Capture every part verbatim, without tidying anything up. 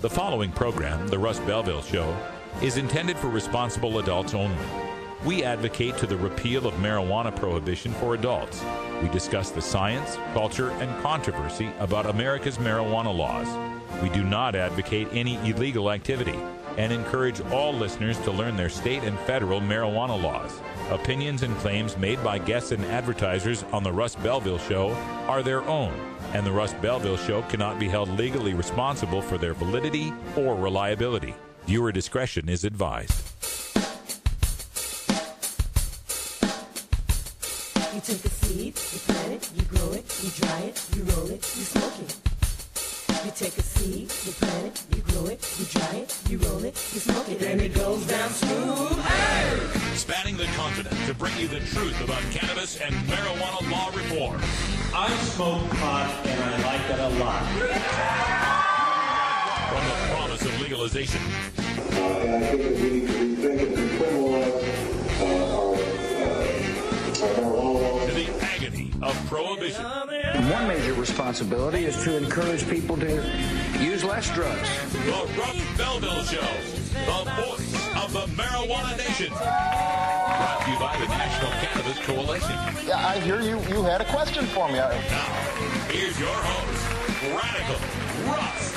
The following program, The Russ Belville Show, is intended for responsible adults only. We advocate to the repeal of marijuana prohibition for adults. We discuss the science, culture, and controversy about America's marijuana laws. We do not advocate any illegal activity and encourage all listeners to learn their state and federal marijuana laws. Opinions and claims made by guests and advertisers on The Russ Belville Show are their own, and The Russ Belville Show cannot be held legally responsible for their validity or reliability. Viewer discretion is advised. You take a seed, you plant it, you grow it, you dry it, you roll it, you smoke it. You take a seed, you plant it, you grow it, you dry it, you roll it, you smoke it, and it goes down smooth. Hey! Spanning the continent to bring you the truth about cannabis and marijuana law reform. I smoke pot and I like it a lot. From the promise of legalization. Uh, and I think that we need to rethink and decriminalize uh, our, uh, our marijuana laws. To the agony of prohibition. One major responsibility is to encourage people to use less drugs. The Russ Belville Show, the voice of the marijuana nation. Brought to you by the National Cannabis Coalition. Yeah, I hear you. You had a question for me. Now, here's your host, Radical Russ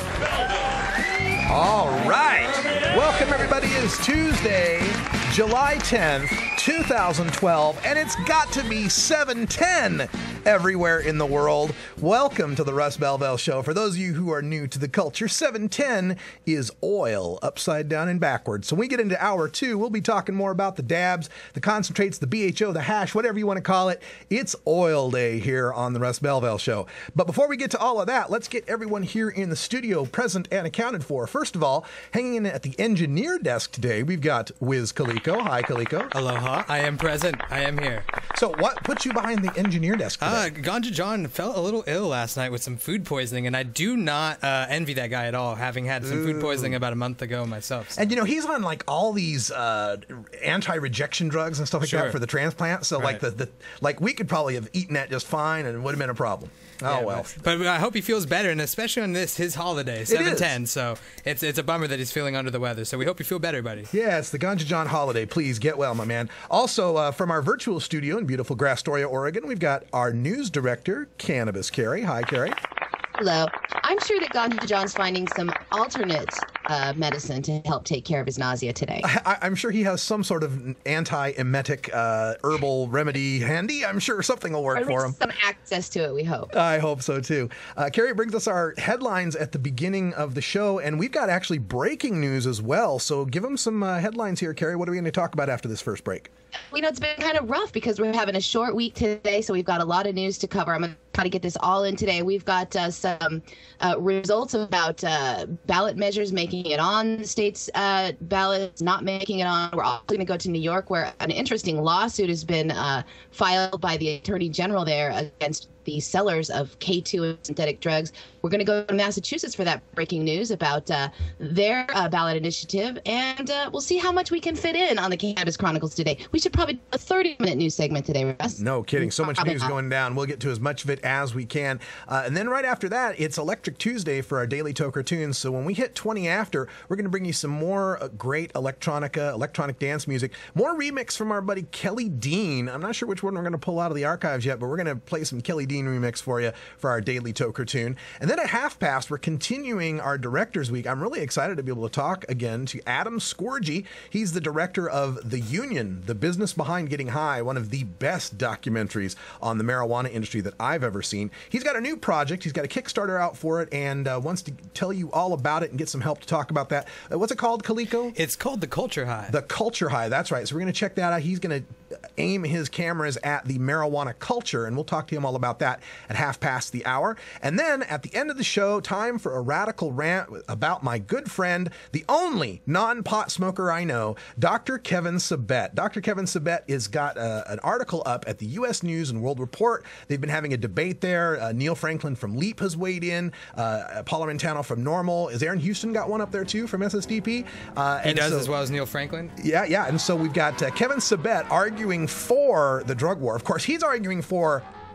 Belville. All right. Welcome, everybody. It's Tuesday, July tenth, two thousand twelve, and it's got to be seven ten everywhere in the world. Welcome to the Russ Belville Show. For those of you who are new to the culture, seven ten is oil, upside down and backwards. So when we get into hour two, we'll be talking more about the dabs, the concentrates, the B H O, the hash, whatever you want to call it. It's oil day here on the Russ Belville Show. But before we get to all of that, let's get everyone here in the studio present and accounted for. First of all, hanging in at the engineer desk today, we've got Wiz Kaliko. Hi, Kaliko. Aloha. I am present. I am here. So what put you behind the engineer desk today? Uh, Ganja John felt a little ill last night with some food poisoning, and I do not uh, envy that guy at all, having had some Ooh. food poisoning about a month ago myself. So. And, you know, he's on, like, all these uh, anti-rejection drugs and stuff like sure. that for the transplant. So, right. like, the, the like we could probably have eaten that just fine, and it would have been a problem. Oh, yeah, well. But, but I hope he feels better, and especially on this, his holiday, seven ten. So it's it's a bummer that he's feeling under the weather. So we hope you feel better, buddy. Yeah, it's the Ganja John holiday. Please get well, my man. Also, uh, from our virtual studio in beautiful Grastoria, Oregon, we've got our news director, Cannabis Carrie. Hi, Carrie. Hello. I'm sure that Ganja John's finding some alternate uh, medicine to help take care of his nausea today. I, I'm sure he has some sort of anti-emetic uh, herbal remedy handy. I'm sure something will work or for him. Some access to it, we hope. I hope so, too. Uh, Carrie brings us our headlines at the beginning of the show, and we've got actually breaking news as well. So give them some uh, headlines here, Carrie. What are we going to talk about after this first break? You know, it's been kind of rough because we're having a short week today, so we've got a lot of news to cover. I'm going to try to get this all in today. We've got uh, some uh, results about uh, ballot measures making it on the state's uh, ballots, not making it on. We're also going to go to New York, where an interesting lawsuit has been uh, filed by the Attorney General there against the sellers of K two and synthetic drugs. We're going to go to Massachusetts for that breaking news about uh, their uh, ballot initiative, and uh, we'll see how much we can fit in on the Cannabis Chronicles today. We should probably do a thirty-minute news segment today, Russ. No kidding. So much Probably news not. going down. We'll get to as much of it as we can. Uh, and then right after that, it's Electric Tuesday for our Daily Toker Tunes. So when we hit twenty after, we're going to bring you some more uh, great electronica, electronic dance music, more remix from our buddy Kelly Dean. I'm not sure which one we're going to pull out of the archives yet, but we're going to play some Kelly Dean remix for you for our Daily Toker Tune. And then at half past, we're continuing our Directors Week. I'm really excited to be able to talk again to Adam Scorgie. He's the director of The Union, The Business Behind Getting High, one of the best documentaries on the marijuana industry that I've ever seen. He's got a new project. He's got a Kickstarter out for it and uh, wants to tell you all about it and get some help to talk about that. Uh, what's it called, Kaliko? It's called The Culture High. The Culture High, that's right. So we're going to check that out. He's going to aim his cameras at the marijuana culture, and we'll talk to him all about that at half past the hour. And then at the end of the show, time for a radical rant about my good friend, the only non-pot smoker I know, Doctor Kevin Sabet. Doctor Kevin Sabet has got uh, an article up at the U S News and World Report. They've been having a debate there. Uh, Neil Franklin from LEAP has weighed in. Uh, Paula Montano from NORML. Is Aaron Houston got one up there too from S S D P? Uh, he does so, as well as Neil Franklin? Yeah, yeah. And so we've got uh, Kevin Sabet arguing for the drug war. Of course, he's arguing for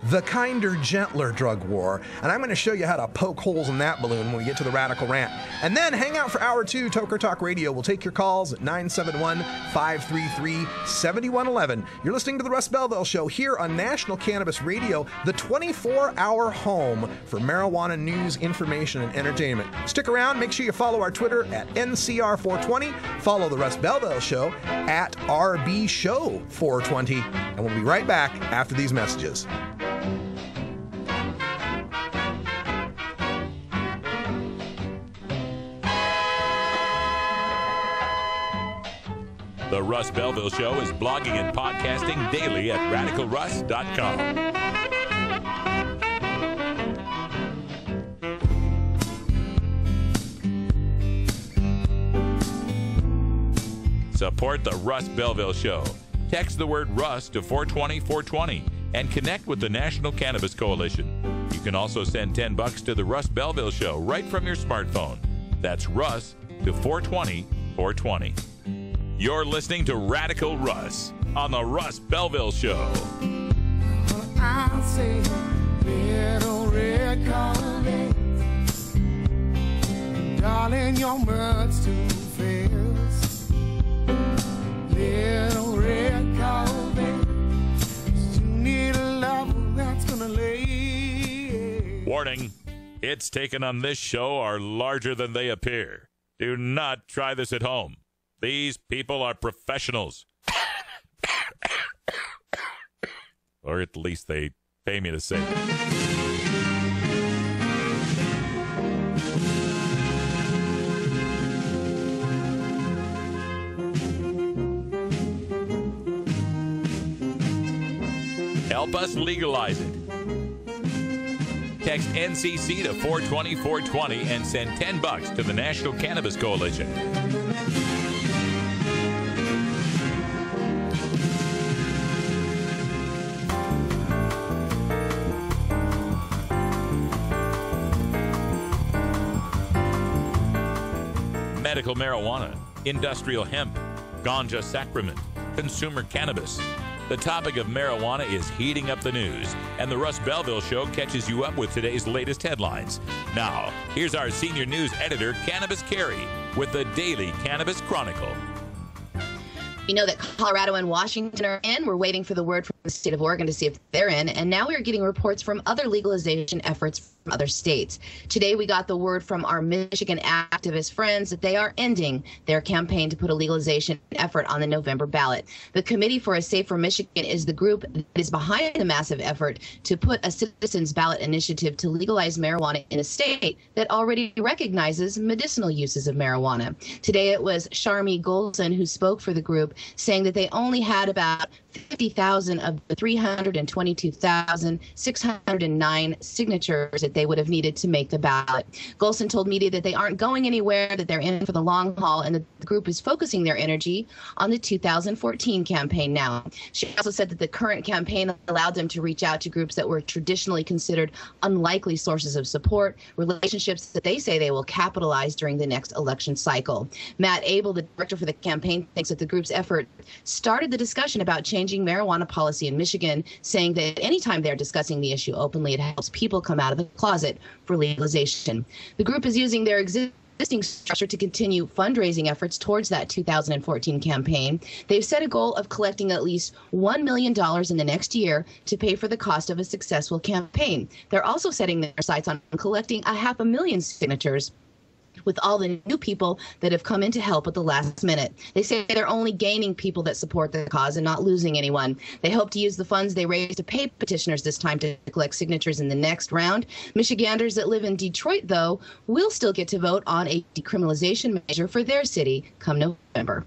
the kinder, gentler drug war. And I'm going to show you how to poke holes in that balloon when we get to the Radical Rant. And then hang out for hour two. Toker Talk Radio will take your calls at nine seven one, five three three, seven one one one. You're listening to the Russ Belville Show here on National Cannabis Radio, the twenty-four hour home for marijuana news, information, and entertainment. Stick around. Make sure you follow our Twitter at N C R four twenty. Follow the Russ Belville Show at R B Show four twenty. And we'll be right back after these messages. The Russ Belville Show is blogging and podcasting daily at radical russ dot com. Support the Russ Belville Show. Text the word Russ to four twenty four twenty and connect with the National Cannabis Coalition. You can also send ten bucks to the Russ Belville Show right from your smartphone. That's Russ to four twenty four twenty. You're listening to Radical Russ on the Russ Belville Show. I say, little red Corvette, darling, your mud's too fast. Little red Corvette, you need a lover that's gonna lay. Warning, hits taken on this show are larger than they appear. Do not try this at home. These people are professionals. Or at least they pay me to say it. Help us legalize it. Text N C C to four twenty four twenty and send ten bucks to the National Cannabis Coalition. Medical marijuana, industrial hemp, ganja sacrament, consumer cannabis. The topic of marijuana is heating up the news, and the Russ Belville Show catches you up with today's latest headlines. Now, here's our senior news editor, Cannabis Carey, with the Daily Cannabis Chronicle. We know that Colorado and Washington are in. We're waiting for the word from the state of Oregon to see if they're in. And now we're getting reports from other legalization efforts from other states. Today, we got the word from our Michigan activist friends that they are ending their campaign to put a legalization effort on the November ballot. The Committee for a Safer Michigan is the group that is behind the massive effort to put a citizens ballot initiative to legalize marijuana in a state that already recognizes medicinal uses of marijuana. Today, it was Sharmi Golson who spoke for the group, saying that they only had about fifty thousand of the three hundred twenty-two thousand six hundred nine signatures that they would have needed to make the ballot. Golson told media that they aren't going anywhere, that they're in for the long haul, and that the group is focusing their energy on the two thousand fourteen campaign now. She also said that the current campaign allowed them to reach out to groups that were traditionally considered unlikely sources of support, relationships that they say they will capitalize during the next election cycle. Matt Abel, the director for the campaign, thinks that the group's effort started the discussion about changing marijuana policy in Michigan, saying that anytime they're discussing the issue openly, it helps people come out of the closet for legalization. The group is using their existing structure to continue fundraising efforts towards that two thousand fourteen campaign. They've set a goal of collecting at least one million dollars in the next year to pay for the cost of a successful campaign. They're also setting their sights on collecting a half a million signatures with all the new people that have come in to help at the last minute. They say they're only gaining people that support the cause and not losing anyone. They hope to use the funds they raise to pay petitioners this time to collect signatures in the next round. Michiganders that live in Detroit, though, will still get to vote on a decriminalization measure for their city come November.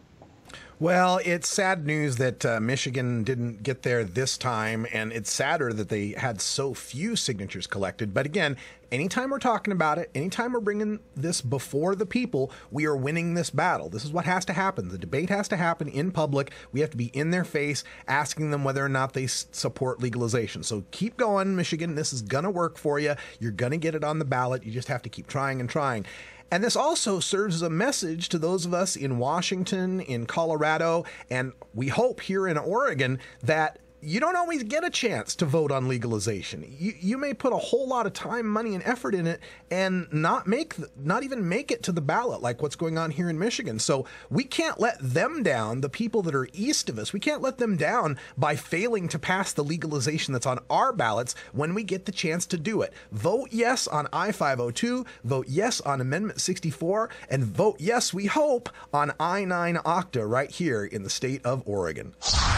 Well, it's sad news that uh, Michigan didn't get there this time, and it's sadder that they had so few signatures collected. But again, anytime we're talking about it, anytime we're bringing this before the people, we are winning this battle. This is what has to happen. The debate has to happen in public. We have to be in their face, asking them whether or not they s- support legalization. So keep going, Michigan. This is going to work for you. You're going to get it on the ballot. You just have to keep trying and trying. And this also serves as a message to those of us in Washington, in Colorado, and we hope here in Oregon that you don't always get a chance to vote on legalization. You you may put a whole lot of time, money, and effort in it and not make not even make it to the ballot, like what's going on here in Michigan. So we can't let them down, the people that are east of us. We can't let them down by failing to pass the legalization that's on our ballots when we get the chance to do it. Vote yes on I five oh two, vote yes on Amendment sixty-four, and vote yes, we hope, on I nine OCTA right here in the state of Oregon.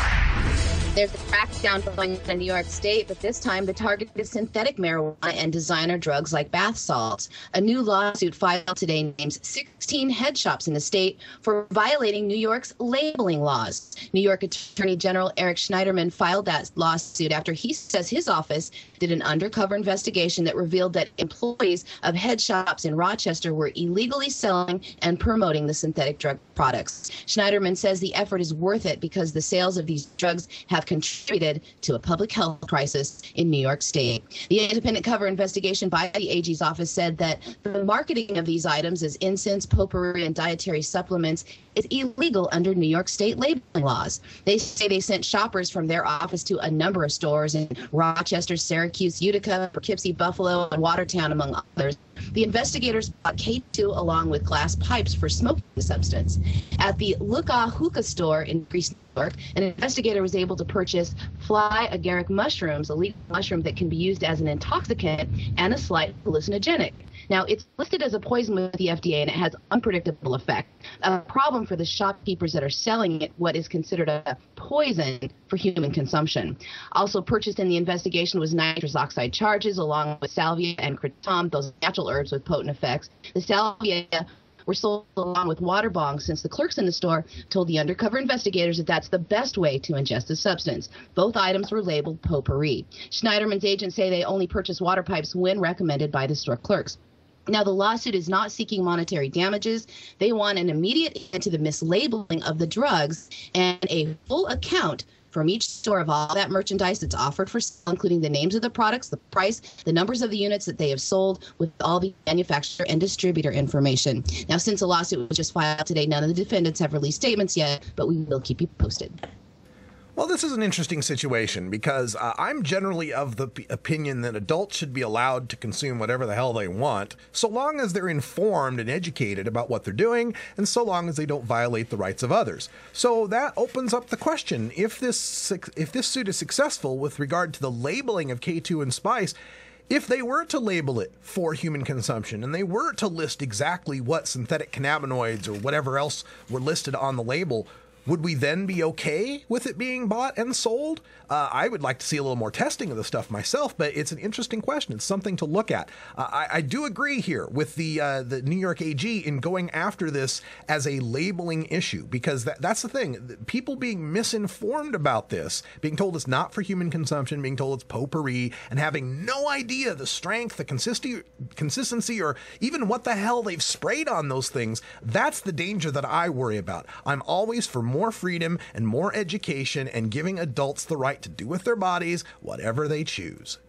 There's a crackdown going on in New York State, but this time the target is synthetic marijuana and designer drugs like bath salts. A new lawsuit filed today names sixteen head shops in the state for violating New York's labeling laws. New York Attorney General Eric Schneiderman filed that lawsuit after he says his office did an undercover investigation that revealed that employees of head shops in Rochester were illegally selling and promoting the synthetic drug products. Schneiderman says the effort is worth it because the sales of these drugs have contributed to a public health crisis in New York State. The independent cover investigation by the A G's office said that the marketing of these items as incense, potpourri, and dietary supplements is illegal under New York State labeling laws. They say they sent shoppers from their office to a number of stores in Rochester, Syracuse, Utica, Poughkeepsie, Buffalo, and Watertown, among others. The investigators bought K two along with glass pipes for smoking the substance. At the Luka Hookah store in Greece, New York, an investigator was able to purchase fly agaric mushrooms, a legal mushroom that can be used as an intoxicant and a slight hallucinogenic. Now, it's listed as a poison with the F D A, and it has unpredictable effect. A problem for the shopkeepers that are selling it, what is considered a poison for human consumption. Also purchased in the investigation was nitrous oxide charges, along with salvia and kratom, those natural herbs with potent effects. The salvia were sold along with water bongs, since the clerks in the store told the undercover investigators that that's the best way to ingest the substance. Both items were labeled potpourri. Schneiderman's agents say they only purchase water pipes when recommended by the store clerks. Now, the lawsuit is not seeking monetary damages. They want an immediate end to the mislabeling of the drugs and a full account from each store of all that merchandise that's offered for sale, including the names of the products, the price, the numbers of the units that they have sold, with all the manufacturer and distributor information. Now, since the lawsuit was just filed today, none of the defendants have released statements yet, but we will keep you posted. Well, this is an interesting situation because uh, I'm generally of the p- opinion that adults should be allowed to consume whatever the hell they want, so long as they're informed and educated about what they're doing, and so long as they don't violate the rights of others. So that opens up the question, if this if this suit is successful with regard to the labeling of K two and Spice, if they were to label it for human consumption and they were to list exactly what synthetic cannabinoids or whatever else were listed on the label, would we then be okay with it being bought and sold? Uh, I would like to see a little more testing of the stuff myself, but it's an interesting question. It's something to look at. Uh, I, I do agree here with the uh, the New York A G in going after this as a labeling issue, because that, that's the thing. People being misinformed about this, being told it's not for human consumption, being told it's potpourri, and having no idea the strength, the consistency, consistency, or even what the hell they've sprayed on those things, that's the danger that I worry about. I'm always for more more freedom and more education and giving adults the right to do with their bodies whatever they choose.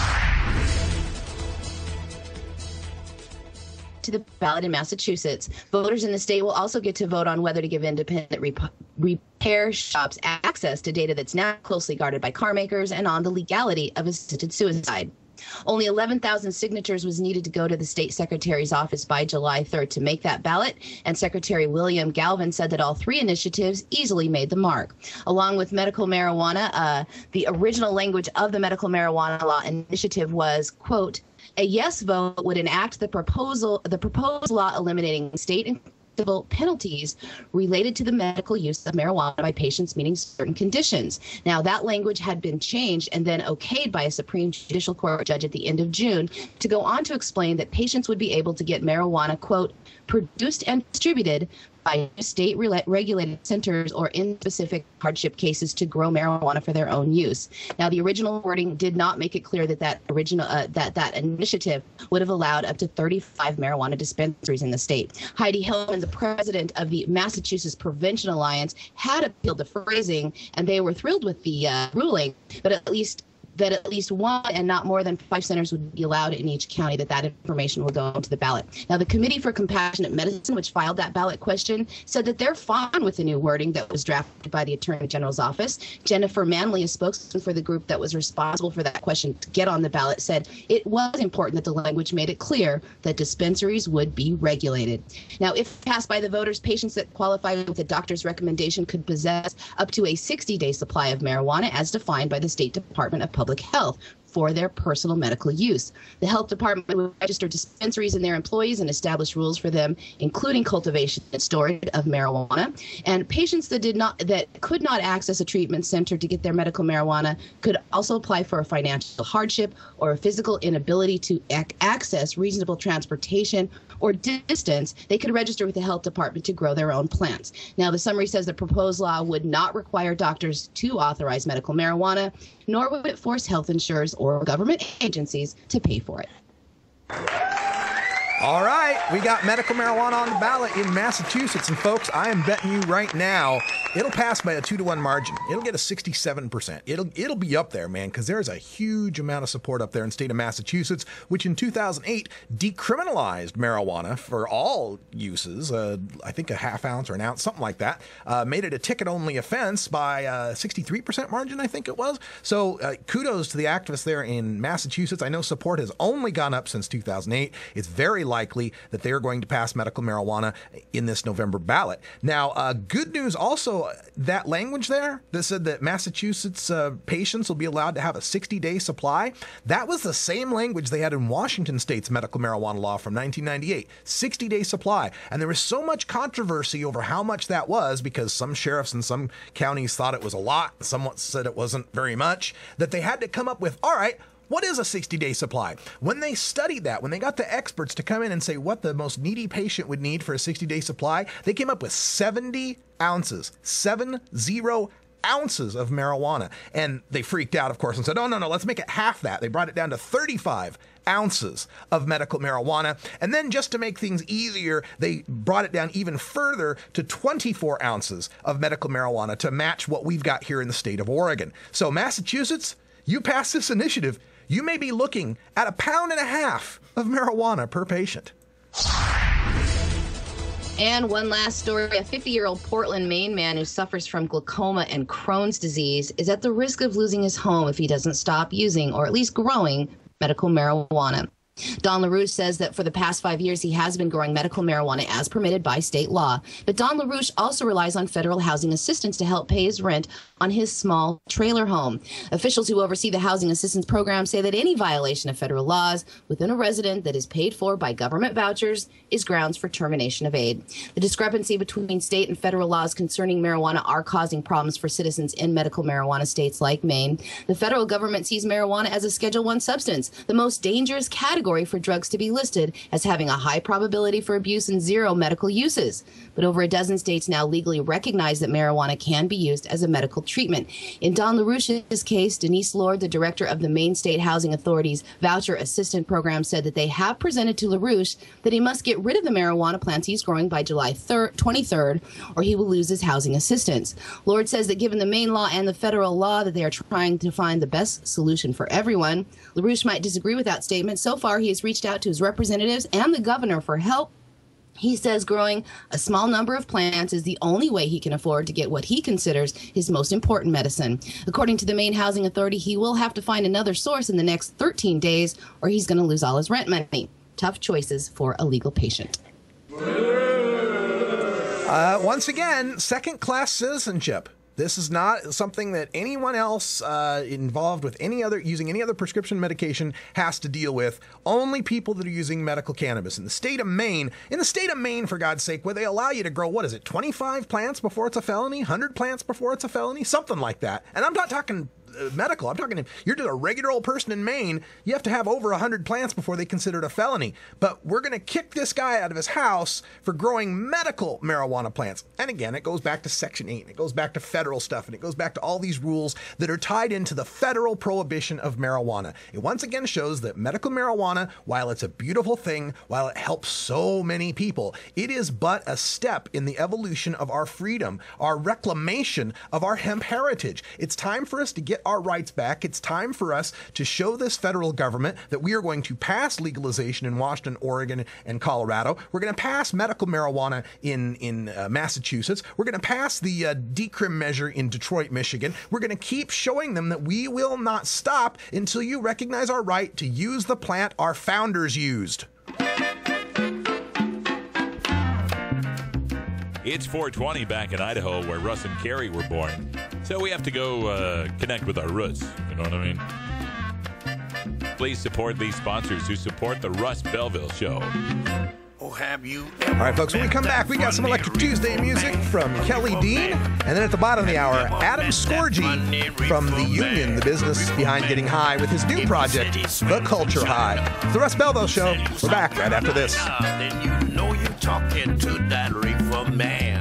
To the ballot in Massachusetts, voters in the state will also get to vote on whether to give independent rep- repair shops access to data that's now closely guarded by car makers and on the legality of assisted suicide. Only eleven thousand signatures was needed to go to the state secretary's office by July third to make that ballot, and Secretary William Galvin said that all three initiatives easily made the mark. Along with medical marijuana, uh, the original language of the medical marijuana law initiative was, quote, a yes vote would enact the proposal, the proposed law eliminating state and civil penalties related to the medical use of marijuana by patients meeting certain conditions. Now, that language had been changed and then okayed by a Supreme Judicial Court judge at the end of June to go on to explain that patients would be able to get marijuana, quote, produced and distributed by state regulated centers or in specific hardship cases to grow marijuana for their own use. Now, the original wording did not make it clear that that original uh, that that initiative would have allowed up to thirty-five marijuana dispensaries in the state. Heidi Hillman, the president of the Massachusetts Prevention Alliance, had appealed the phrasing, and they were thrilled with the uh, ruling, but at least that at least one and not more than five centers would be allowed in each county, that that information will go into the ballot. Now, the Committee for Compassionate Medicine, which filed that ballot question, said that they're fine with the new wording that was drafted by the Attorney General's office. Jennifer Manley, a spokesman for the group that was responsible for that question to get on the ballot, said it was important that the language made it clear that dispensaries would be regulated. Now, if passed by the voters, patients that qualify with a doctor's recommendation could possess up to a sixty-day supply of marijuana as defined by the State Department of Public Health for their personal medical use. The health department would register dispensaries and their employees and establish rules for them, including cultivation and storage of marijuana. And patients that did not, that could not access a treatment center to get their medical marijuana could also apply for a financial hardship or a physical inability to ac- access reasonable transportation or distance. They could register with the health department to grow their own plants. Now, the summary says the proposed law would not require doctors to authorize medical marijuana, nor would it force health insurers or government agencies to pay for it. All right, we got medical marijuana on the ballot in Massachusetts, and folks, I am betting you right now it'll pass by a two to one margin. It'll get a sixty-seven percent. It'll it'll be up there, man, because there's a huge amount of support up there in the state of Massachusetts, which in two thousand eight decriminalized marijuana for all uses. Uh, I think a half ounce or an ounce, something like that. Uh, made it a ticket-only offense by a sixty-three percent margin, I think it was. So uh, kudos to the activists there in Massachusetts. I know support has only gone up since two thousand eight. It's very likely that they are going to pass medical marijuana in this November ballot. Now, uh, good news also, that language there that said that Massachusetts uh, patients will be allowed to have a sixty-day supply, that was the same language they had in Washington State's medical marijuana law from nineteen ninety-eight, sixty-day supply. And there was so much controversy over how much that was because some sheriffs in some counties thought it was a lot, some said it wasn't very much, that they had to come up with, all right, what is a sixty-day supply? When they studied that, when they got the experts to come in and say what the most needy patient would need for a sixty-day supply, they came up with seventy ounces, seven zero ounces of marijuana. And they freaked out, of course, and said, oh, no, no, let's make it half that. They brought it down to thirty-five ounces of medical marijuana. And then just to make things easier, they brought it down even further to twenty-four ounces of medical marijuana to match what we've got here in the state of Oregon. So Massachusetts, you pass this initiative, you may be looking at a pound and a half of marijuana per patient. And one last story. A fifty-year-old Portland, Maine man who suffers from glaucoma and Crohn's disease is at the risk of losing his home if he doesn't stop using, or at least growing, medical marijuana. Don LaRouche says that for the past five years, he has been growing medical marijuana as permitted by state law. But Don LaRouche also relies on federal housing assistance to help pay his rent on his small trailer home. Officials who oversee the housing assistance program say that any violation of federal laws within a resident that is paid for by government vouchers is grounds for termination of aid. The discrepancy between state and federal laws concerning marijuana are causing problems for citizens in medical marijuana states like Maine. The federal government sees marijuana as a Schedule One substance, the most dangerous category for drugs to be listed as having a high probability for abuse and zero medical uses. But over a dozen states now legally recognize that marijuana can be used as a medical treatment. In Don LaRouche's case, Denise Lord, the director of the Maine State Housing Authority's Voucher Assistant Program, said that they have presented to LaRouche that he must get rid of the marijuana plants he's growing by July twenty-third, or he will lose his housing assistance. Lord says that given the Maine law and the federal law that they are trying to find the best solution for everyone. LaRouche might disagree with that statement. So far, he has reached out to his representatives and the governor for help. He says growing a small number of plants is the only way he can afford to get what he considers his most important medicine. According to the Maine Housing Authority, he will have to find another source in the next thirteen days, or he's going to lose all his rent money. Tough choices for a legal patient. Uh, once again, second-class citizenship. This is not something that anyone else uh, involved with any other, using any other prescription medication has to deal with. Only people that are using medical cannabis. In the state of Maine, in the state of Maine, for God's sake, where they allow you to grow, what is it, twenty-five plants before it's a felony? one hundred plants before it's a felony? Something like that. And I'm not talking medical. I'm talking, you're just a regular old person in Maine. You have to have over one hundred plants before they consider it a felony. But we're going to kick this guy out of his house for growing medical marijuana plants. And again, it goes back to Section eight, and it goes back to federal stuff, and it goes back to all these rules that are tied into the federal prohibition of marijuana. It once again shows that medical marijuana, while it's a beautiful thing, while it helps so many people, it is but a step in the evolution of our freedom, our reclamation of our hemp heritage. It's time for us to get our rights back. It's time for us to show this federal government that we are going to pass legalization in Washington, Oregon, and Colorado. We're going to pass medical marijuana in, in uh, Massachusetts. We're going to pass the uh, decrim measure in Detroit, Michigan. We're going to keep showing them that we will not stop until you recognize our right to use the plant our founders used. It's four twenty back in Idaho, where Russ and Carrie were born. So we have to go uh, connect with our roots. You know what I mean? Please support these sponsors who support the Russ Belville Show. Oh, have you All right, folks, when we come back, we got some Electric Tuesday music from Kelly Dean. And then at the bottom of the hour, Adam Scorgi from the Union, the business behind getting high, with his new project, The Culture High. It's the Russ Belville Show. We're back right after this. Then you know you're talking to that reefer man.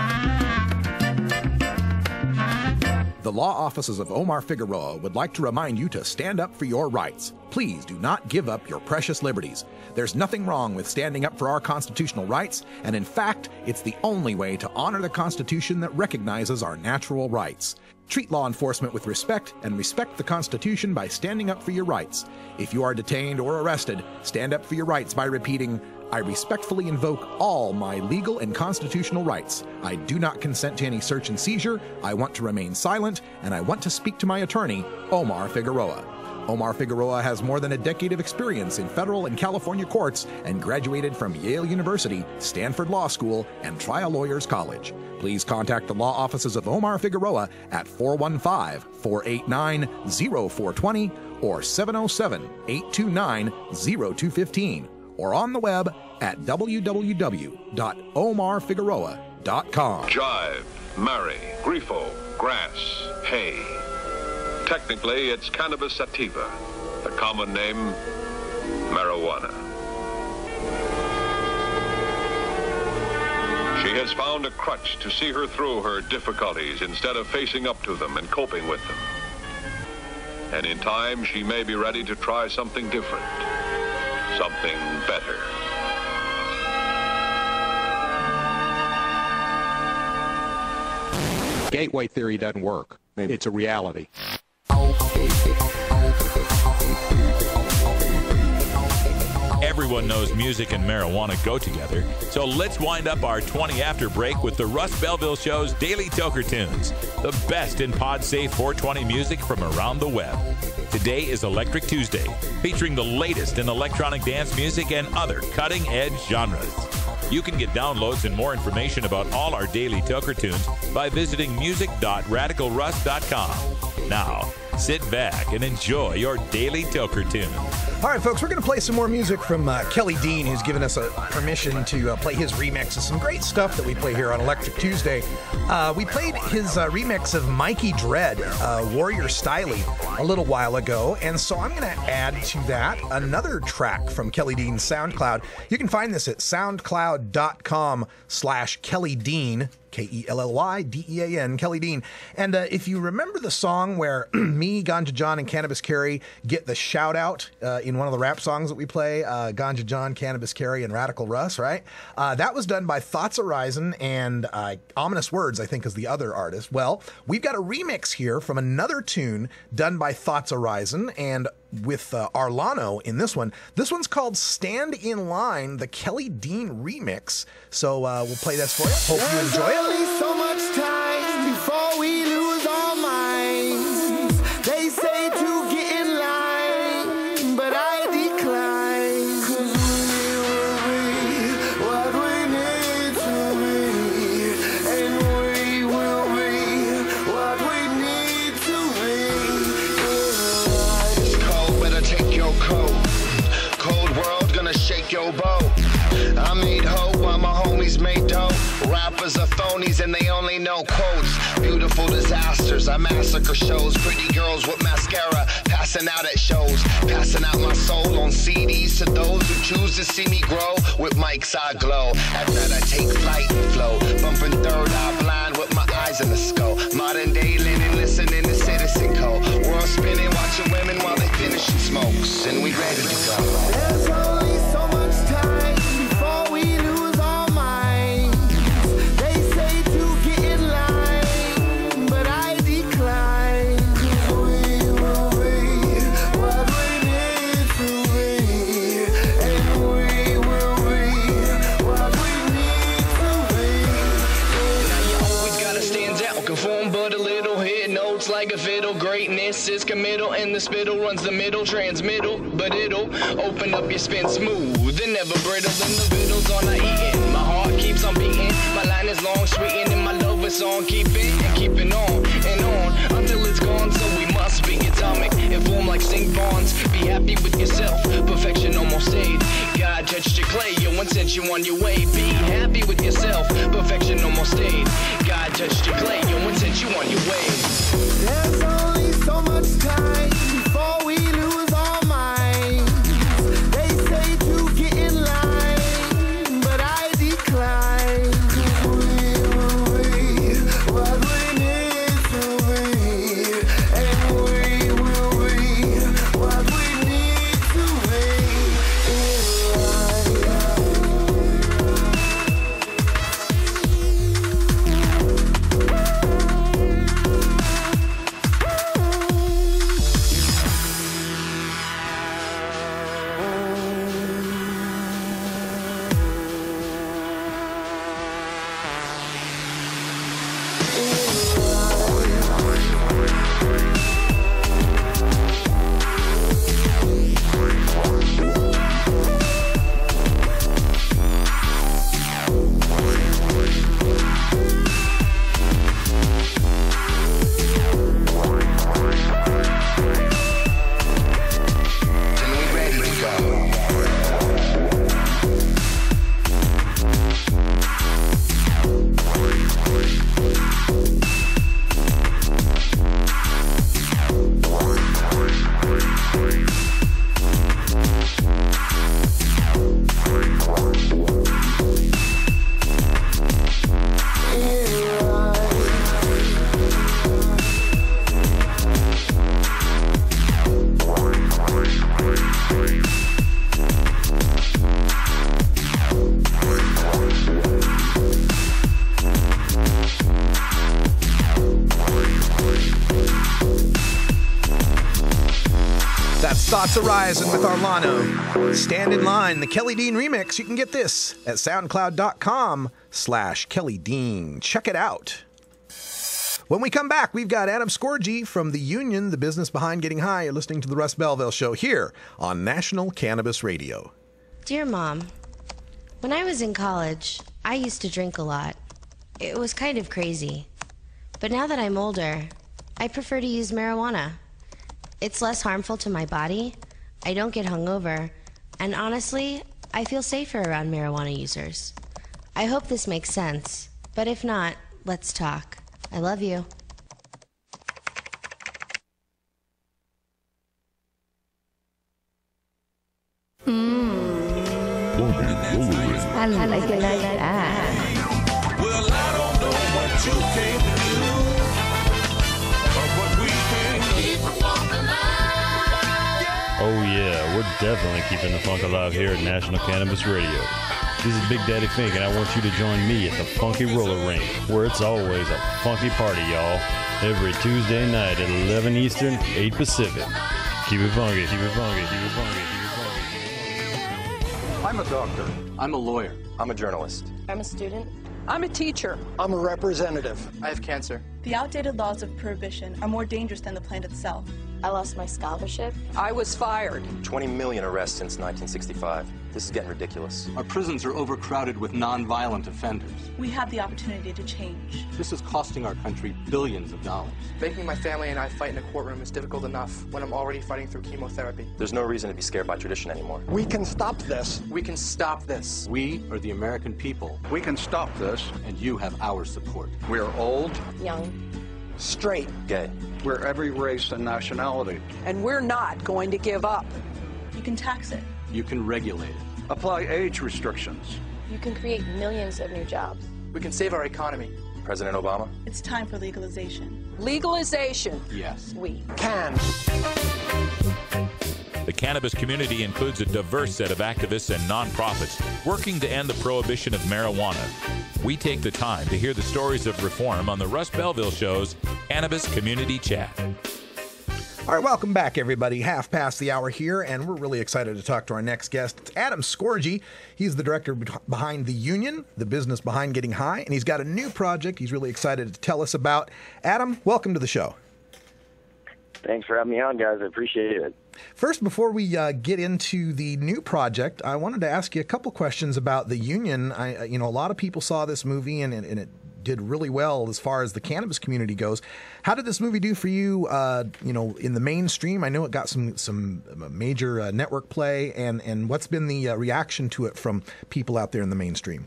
The law offices of Omar Figueroa would like to remind you to stand up for your rights. Please do not give up your precious liberties. There's nothing wrong with standing up for our constitutional rights, and in fact, it's the only way to honor the Constitution that recognizes our natural rights. Treat law enforcement with respect and respect the Constitution by standing up for your rights. If you are detained or arrested, stand up for your rights by repeating, I respectfully invoke all my legal and constitutional rights. I do not consent to any search and seizure. I want to remain silent, and I want to speak to my attorney, Omar Figueroa. Omar Figueroa has more than a decade of experience in federal and California courts and graduated from Yale University, Stanford Law School, and Trial Lawyers College. Please contact the law offices of Omar Figueroa at four one five, four eight nine, zero four two zero or seven oh seven, eight two nine, zero two one five. Or on the web at w w w dot omar figueroa dot com. Jive, marry, grifo, grass, hay. Technically, it's cannabis sativa, the common name, marijuana. She has found a crutch to see her through her difficulties instead of facing up to them and coping with them. And in time, she may be ready to try something different. Something better. Gateway theory doesn't work. It's a reality. Everyone knows music and marijuana go together, so let's wind up our twenty after break with the Russ Belville Show's Daily Toker Tunes, the best in pod-safe four twenty music from around the web. Today is Electric Tuesday, featuring the latest in electronic dance music and other cutting-edge genres. You can get downloads and more information about all our Daily Toker Tunes by visiting music dot radical russ dot com. Now, sit back and enjoy your Daily Toker Tune. All right, folks, we're going to play some more music from uh, Kelly Dean, who's given us a permission to uh, play his remix of some great stuff that we play here on Electric Tuesday. Uh, we played his uh, remix of Mikey Dread, uh, Warrior Styley, a little while ago, and so I'm going to add to that another track from Kelly Dean's SoundCloud. You can find this at soundcloud dot com slash Kelly Dean. K E L L Y D E A N, Kelly Dean. And uh, if you remember the song where me, Ganja John, and Cannabis Carrie get the shout out uh, in one of the rap songs that we play, uh, Ganja John, Cannabis Carrie, and Radical Russ, right? Uh, that was done by Thoughts Arising and uh, Ominous Words, I think, is the other artist. Well, we've got a remix here from another tune done by Thoughts Arising and with uh, Arlano in this one. This one's called Stand in Line, the Kelly Dean remix. So uh, we'll play this for you. Hope you enjoy it. There's only so much time before we lose our minds. They say to get in line, but I decline. 'Cause we will be what we need to be, and we will be what we need to be. It's cold, better take your coat. Cold world gonna shake your boat. I made hope while my homies made dope. Rappers are phonies and they only know quotes. Beautiful disasters, I massacre shows. Pretty girls with mascara, passing out at shows. Passing out my soul on C Ds to those who choose to see me grow. With mics I glow, at night I take flight and flow. Bumping third eye blind with my eyes in the skull. Modern day living, listening to Citizen Code. World spinning, watching women while they finishing smokes. And we ready to go. There's only so much time before we lose our minds. They say to get in line, but I decline. 'Cause we like a fiddle. Greatness is committal, and the spittle runs the middle transmittal. But it'll open up your spin smooth and never brittle. And the vittles are not eating. My heart keeps on beating. My line is long, sweet, and my love is on. Keep it and keep it on and on until it's gone. So we must be atomic and form like sync bonds. Be happy with yourself. Perfection almost stayed. God touched your clay, yo, and sent you on your way. Be happy with yourself. Perfection almost stayed. God touched your clay, yo, and sent you on your way. There's only so much time before we lose our minds. They say to get in line, but I decline. We will be what we need to be, and we will be what we need to be. Thoughts Arising with Arlano. Stand in Line, the Kelly Dean remix. You can get this at soundcloud.com slash Kelly Dean. Check it out. When we come back, we've got Adam Scorgie from the Union, the business behind getting high. You're listening to the Russ Belville Show here on National Cannabis Radio. Dear Mom, when I was in college, I used to drink a lot. It was kind of crazy. But now that I'm older, I prefer to use marijuana. It's less harmful to my body, I don't get hungover, and honestly, I feel safer around marijuana users. I hope this makes sense, but if not, let's talk. I love you. I like it like that. Well, I don't know what you came to do, but what we came to keep the funk alive. Oh yeah, we're definitely keeping the funk alive here at National Cannabis Radio. This is Big Daddy Fink, and I want you to join me at the Funky Roller Rink, where it's always a funky party, y'all. Every Tuesday night at eleven Eastern, eight Pacific. Keep it funky, keep it funky, keep it funky, keep it funky. I'm a doctor. I'm a lawyer. I'm a journalist. I'm a student. I'm a teacher. I'm a representative. I have cancer. The outdated laws of prohibition are more dangerous than the plant itself. I lost my scholarship. I was fired. twenty million arrests since nineteen sixty-five. This is getting ridiculous. Our prisons are overcrowded with non-violent offenders. We have the opportunity to change. This is costing our country billions of dollars. Making my family and I fight in a courtroom is difficult enough when I'm already fighting through chemotherapy. There's no reason to be scared by tradition anymore. We can stop this. We can stop this. We are the American people. We can stop this. And you have our support. We are old, young, straight, gay. We're every race and nationality. And we're not going to give up. You can tax it. You can regulate it. Apply age restrictions. You can create millions of new jobs. We can save our economy. President Obama? It's time for legalization. Legalization. Yes. We can. The cannabis community includes a diverse set of activists and nonprofits working to end the prohibition of marijuana. We take the time to hear the stories of reform on the Russ Belville Show's Cannabis Community Chat. All right, welcome back, everybody. Half past the hour here, and we're really excited to talk to our next guest. It's Adam Scorgie. He's the director behind the Union, the business behind getting high, and he's got a new project he's really excited to tell us about. Adam, welcome to the show. Thanks for having me on, guys. I appreciate it. First, before we uh, get into the new project, I wanted to ask you a couple questions about the union. I, you know, a lot of people saw this movie, and, and it did really well as far as the cannabis community goes. How did this movie do for you? Uh, you know, in the mainstream, I know it got some some major uh, network play, and and what's been the uh, reaction to it from people out there in the mainstream?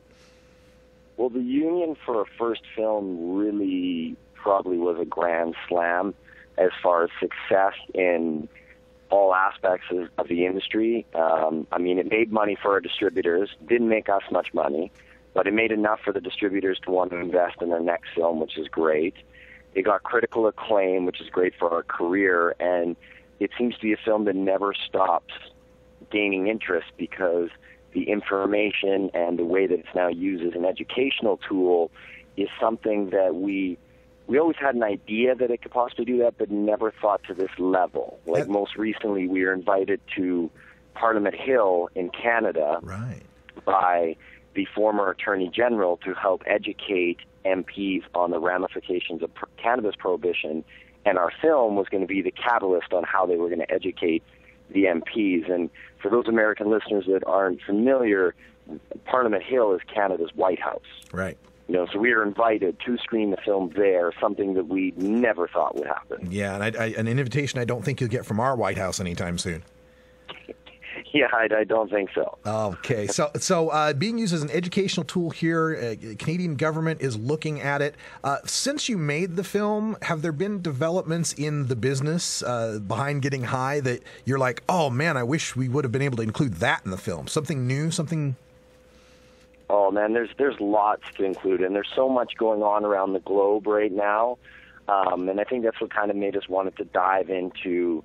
Well, the union for a first film really probably was a grand slam as far as success in all aspects of, of the industry. Um, I mean, it made money for our distributors, didn't make us much money, but it made enough for the distributors to want to invest in their next film, which is great. It got critical acclaim, which is great for our career, and it seems to be a film that never stops gaining interest because the information and the way that it's now used as an educational tool is something that we we always had an idea that it could possibly do that, but never thought to this level. Like most recently, we were invited to Parliament Hill in Canada right. by the former Attorney General to help educate M Ps on the ramifications of pr- cannabis prohibition, and our film was going to be the catalyst on how they were going to educate the M Ps. And for those American listeners that aren't familiar, Parliament Hill is Canada's White House. Right. You know, so we were invited to screen the film there, something that we never thought would happen. Yeah, and I, I, an invitation I don't think you'll get from our White House anytime soon. Yeah, I, I don't think so. Okay, so so uh, being used as an educational tool here, uh, the Canadian government is looking at it. Uh, since you made the film, have there been developments in the business uh, behind getting high that you're like, oh man, I wish we would have been able to include that in the film? Something new, something... Oh, man, there's there's lots to include, and there's so much going on around the globe right now, um, and I think that's what kind of made us want to dive into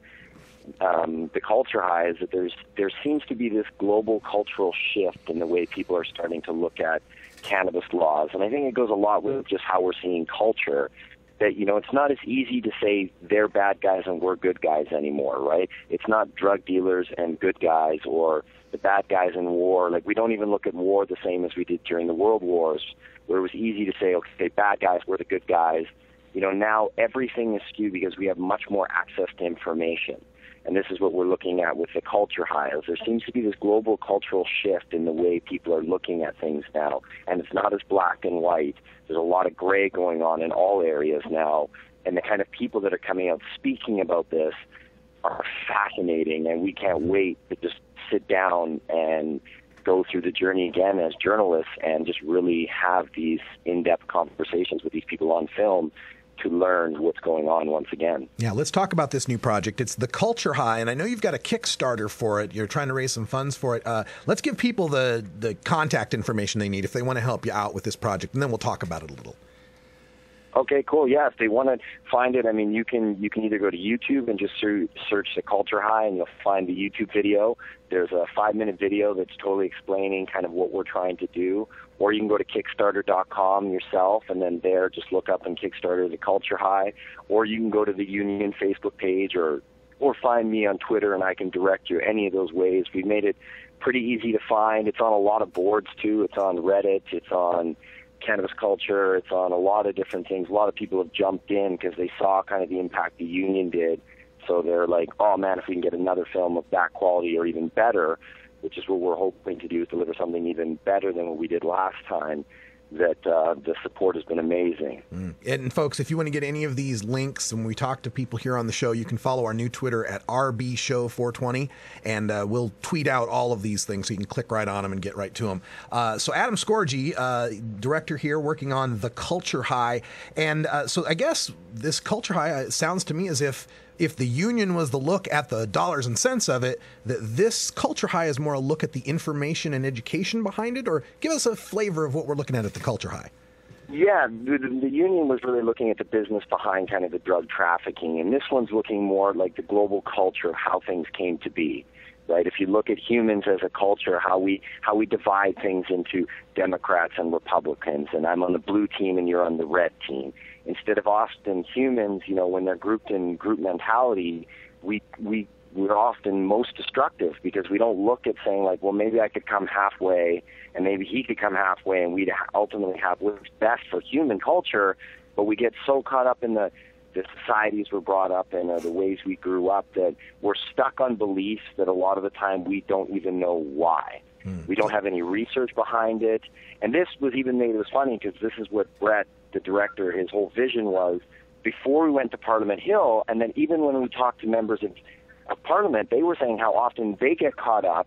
um, the culture high, is that there's there seems to be this global cultural shift in the way people are starting to look at cannabis laws, and I think it goes a lot with just how we're seeing culture, that, you know, it's not as easy to say they're bad guys and we're good guys anymore, right? It's not drug dealers and good guys or the bad guys in war. Like, we don't even look at war the same as we did during the world wars, where it was easy to say, okay, bad guys, we're the good guys. You know, now everything is skewed because we have much more access to information. And this is what we're looking at with the culture highs. There seems to be this global cultural shift in the way people are looking at things now. And it's not as black and white. There's a lot of gray going on in all areas now. And the kind of people that are coming out speaking about this are fascinating. And we can't wait to just sit down and go through the journey again as journalists and just really have these in-depth conversations with these people on film to learn what's going on once again. Yeah, let's talk about this new project. It's The Culture High, and I know you've got a Kickstarter for it. You're trying to raise some funds for it. Uh, let's give people the, the contact information they need if they want to help you out with this project, and then we'll talk about it a little. Okay, cool. Yeah, if they want to find it, I mean, you can you can either go to YouTube and just search The Culture High, and you'll find the YouTube video. There's a five-minute video that's totally explaining kind of what we're trying to do. Or you can go to Kickstarter dot com yourself, and then there just look up in Kickstarter The Culture High. Or you can go to the Union Facebook page, or or find me on Twitter, and I can direct you any of those ways. We've made it pretty easy to find. It's on a lot of boards, too. It's on Reddit. It's on Cannabis Culture. It's on a lot of different things. A lot of people have jumped in because they saw kind of the impact the Union did. So they're like, oh, man, if we can get another film of that quality or even better, which is what we're hoping to do, is deliver something even better than what we did last time, that uh, the support has been amazing. Mm. And folks, if you want to get any of these links, when we talk to people here on the show, you can follow our new Twitter at R B Show four twenty, and uh, we'll tweet out all of these things so you can click right on them and get right to them. Uh, so Adam Scorgi, uh, director here, working on The Culture High. And uh, so I guess this Culture High uh, sounds to me as if if the Union was the look at the dollars and cents of it, that this Culture High is more a look at the information and education behind it? Or give us a flavor of what we're looking at at the Culture High. Yeah, the, the Union was really looking at the business behind kind of the drug trafficking, and this one's looking more like the global culture of how things came to be. Right? If you look at humans as a culture, how we how we divide things into Democrats and Republicans, and I'm on the blue team and you're on the red team. Instead of often humans, you know, when they're grouped in group mentality, we we we're often most destructive because we don't look at saying like, well, maybe I could come halfway, and maybe he could come halfway, and we'd ultimately have what's best for human culture. But we get so caught up in the the societies we're brought up in, or the ways we grew up, that we're stuck on beliefs that a lot of the time we don't even know why. Mm. We don't have any research behind it. And this was even made, it was funny because this is what Brett, the director, his whole vision was before we went to Parliament Hill. And then even when we talked to members of, of Parliament, they were saying how often they get caught up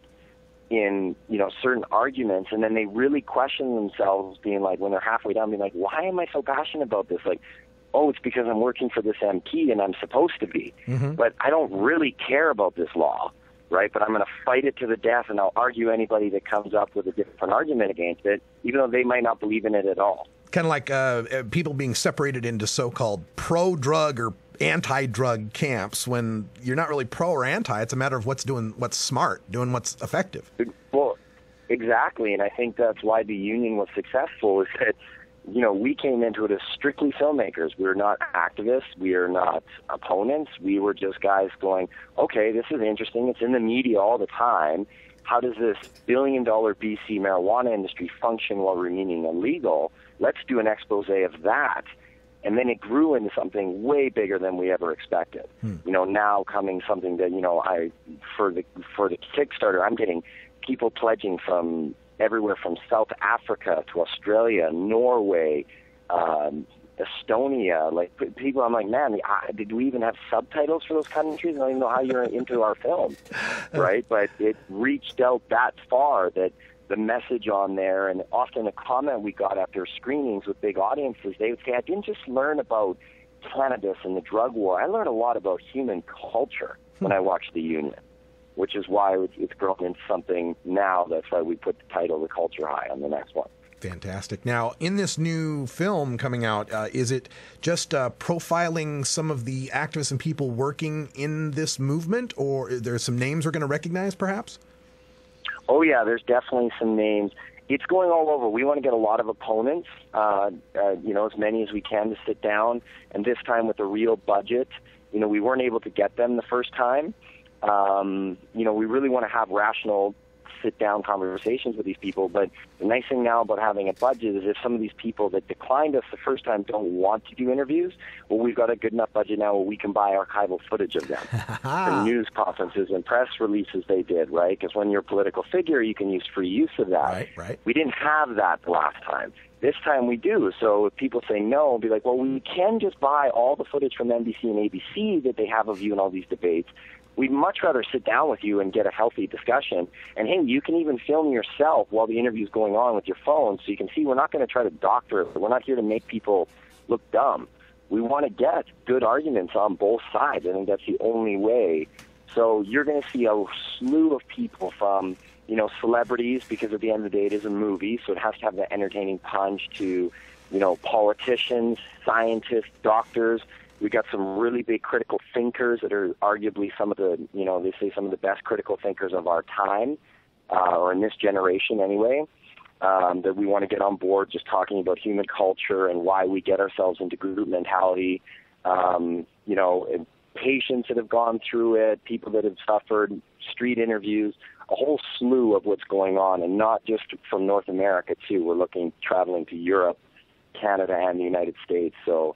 in, you know, certain arguments, and then they really question themselves, being like, when they're halfway down, being like, why am I so passionate about this? Like, oh, it's because I'm working for this M P and I'm supposed to be. Mm-hmm. But I don't really care about this law, right? But I'm going to fight it to the death, and I'll argue anybody that comes up with a different argument against it, even though they might not believe in it at all. Kind of like uh, people being separated into so-called pro-drug or anti-drug camps, when you're not really pro or anti. It's a matter of what's doing, what's smart, doing what's effective. Well, exactly, and I think that's why the union was successful, is that, you know, we came into it as strictly filmmakers. We were not activists. We are not opponents. We were just guys going, okay, this is interesting. It's in the media all the time. How does this billion-dollar B C marijuana industry function while remaining illegal? Let's do an expose of that. And then it grew into something way bigger than we ever expected. Hmm. You know, now coming something that, you know, I for the for the Kickstarter, I'm getting people pledging from everywhere from South Africa to Australia, Norway, um, Estonia. Like people, I'm like, man, I, did we even have subtitles for those countries? I don't even know how you're into our film, right? But it reached out that far that the message on there, and often a comment we got after screenings with big audiences, they would say, I didn't just learn about cannabis and the drug war. I learned a lot about human culture when I watched The Union, which is why it's grown into something now. That's why we put the title The Culture High on the next one. Fantastic. Now, in this new film coming out, uh, is it just uh, profiling some of the activists and people working in this movement, or are there some names we're going to recognize, perhaps? Oh, yeah, there's definitely some names. It's going all over. We want to get a lot of opponents, uh, uh, you know, as many as we can to sit down. And this time with a real budget, you know, we weren't able to get them the first time. Um, you know, we really want to have rational sit-down conversations with these people. But the nice thing now about having a budget is if some of these people that declined us the first time don't want to do interviews, well, we've got a good enough budget now where we can buy archival footage of them for news conferences and press releases they did, right? Because when you're a political figure, you can use free use of that. Right, right. We didn't have that the last time. This time we do. So if people say no, we'll be like, well, we can just buy all the footage from N B C and A B C that they have of you in all these debates. We'd much rather sit down with you and get a healthy discussion. And, hey, you can even film yourself while the interview's going on with your phone so you can see we're not going to try to doctor it. We're not here to make people look dumb. We want to get good arguments on both sides. I think that's the only way. So you're going to see a slew of people from, you know, celebrities, because at the end of the day it is a movie, so it has to have the entertaining punch, to, you know, politicians, scientists, doctors. We got some really big critical thinkers that are arguably some of the, you know, they say some of the best critical thinkers of our time, uh, or in this generation anyway, um, that we want to get on board just talking about human culture and why we get ourselves into group mentality, um, you know, patients that have gone through it, people that have suffered, street interviews, a whole slew of what's going on, and not just from North America, too. We're looking, traveling to Europe, Canada, and the United States, so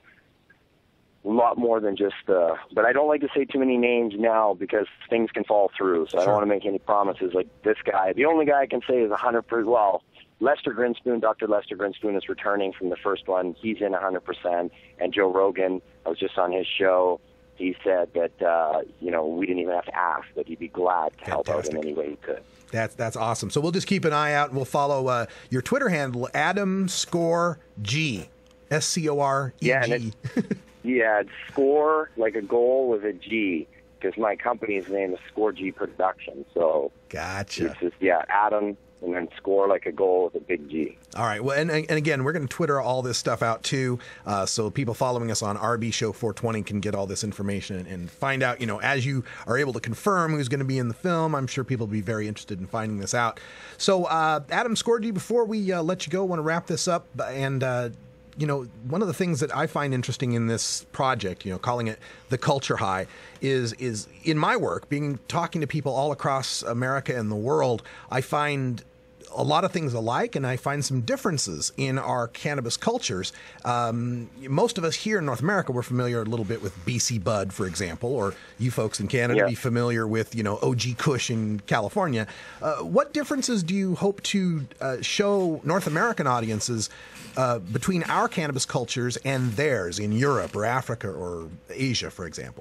a lot more than just, uh, but I don't like to say too many names now because things can fall through, so sure. I don't want to make any promises like this guy. The only guy I can say is one hundred percent, well, Lester Grinspoon, Doctor Lester Grinspoon is returning from the first one. He's in one hundred percent, and Joe Rogan, I was just on his show, he said that, uh, you know, we didn't even have to ask, that he'd be glad to help out in any way he could. That's that's awesome. So we'll just keep an eye out, and we'll follow uh, your Twitter handle, Adam Score G, S C O R E G. Yeah, and it's, yeah, it's score like a goal with a G, because my company's name is Score G Production. So gotcha. It's just, yeah, Adam, and then score like a goal with a big G. All right. Well, and, and again, we're going to Twitter all this stuff out too, uh, so people following us on R B Show four twenty can get all this information and find out, you know, as you are able to confirm who's going to be in the film. I'm sure people will be very interested in finding this out. So, uh, Adam Scorgi, before we uh, let you go, I want to wrap this up. And, uh, you know, one of the things that I find interesting in this project, you know, calling it The Culture High, is is in my work, being talking to people all across America and the world, I find a lot of things alike, and I find some differences in our cannabis cultures. Um, most of us here in North America, we're familiar a little bit with B C Bud, for example, or you folks in Canada Yeah. be familiar with, you know, O G Kush in California. Uh, what differences do you hope to uh, show North American audiences uh, between our cannabis cultures and theirs in Europe or Africa or Asia, for example?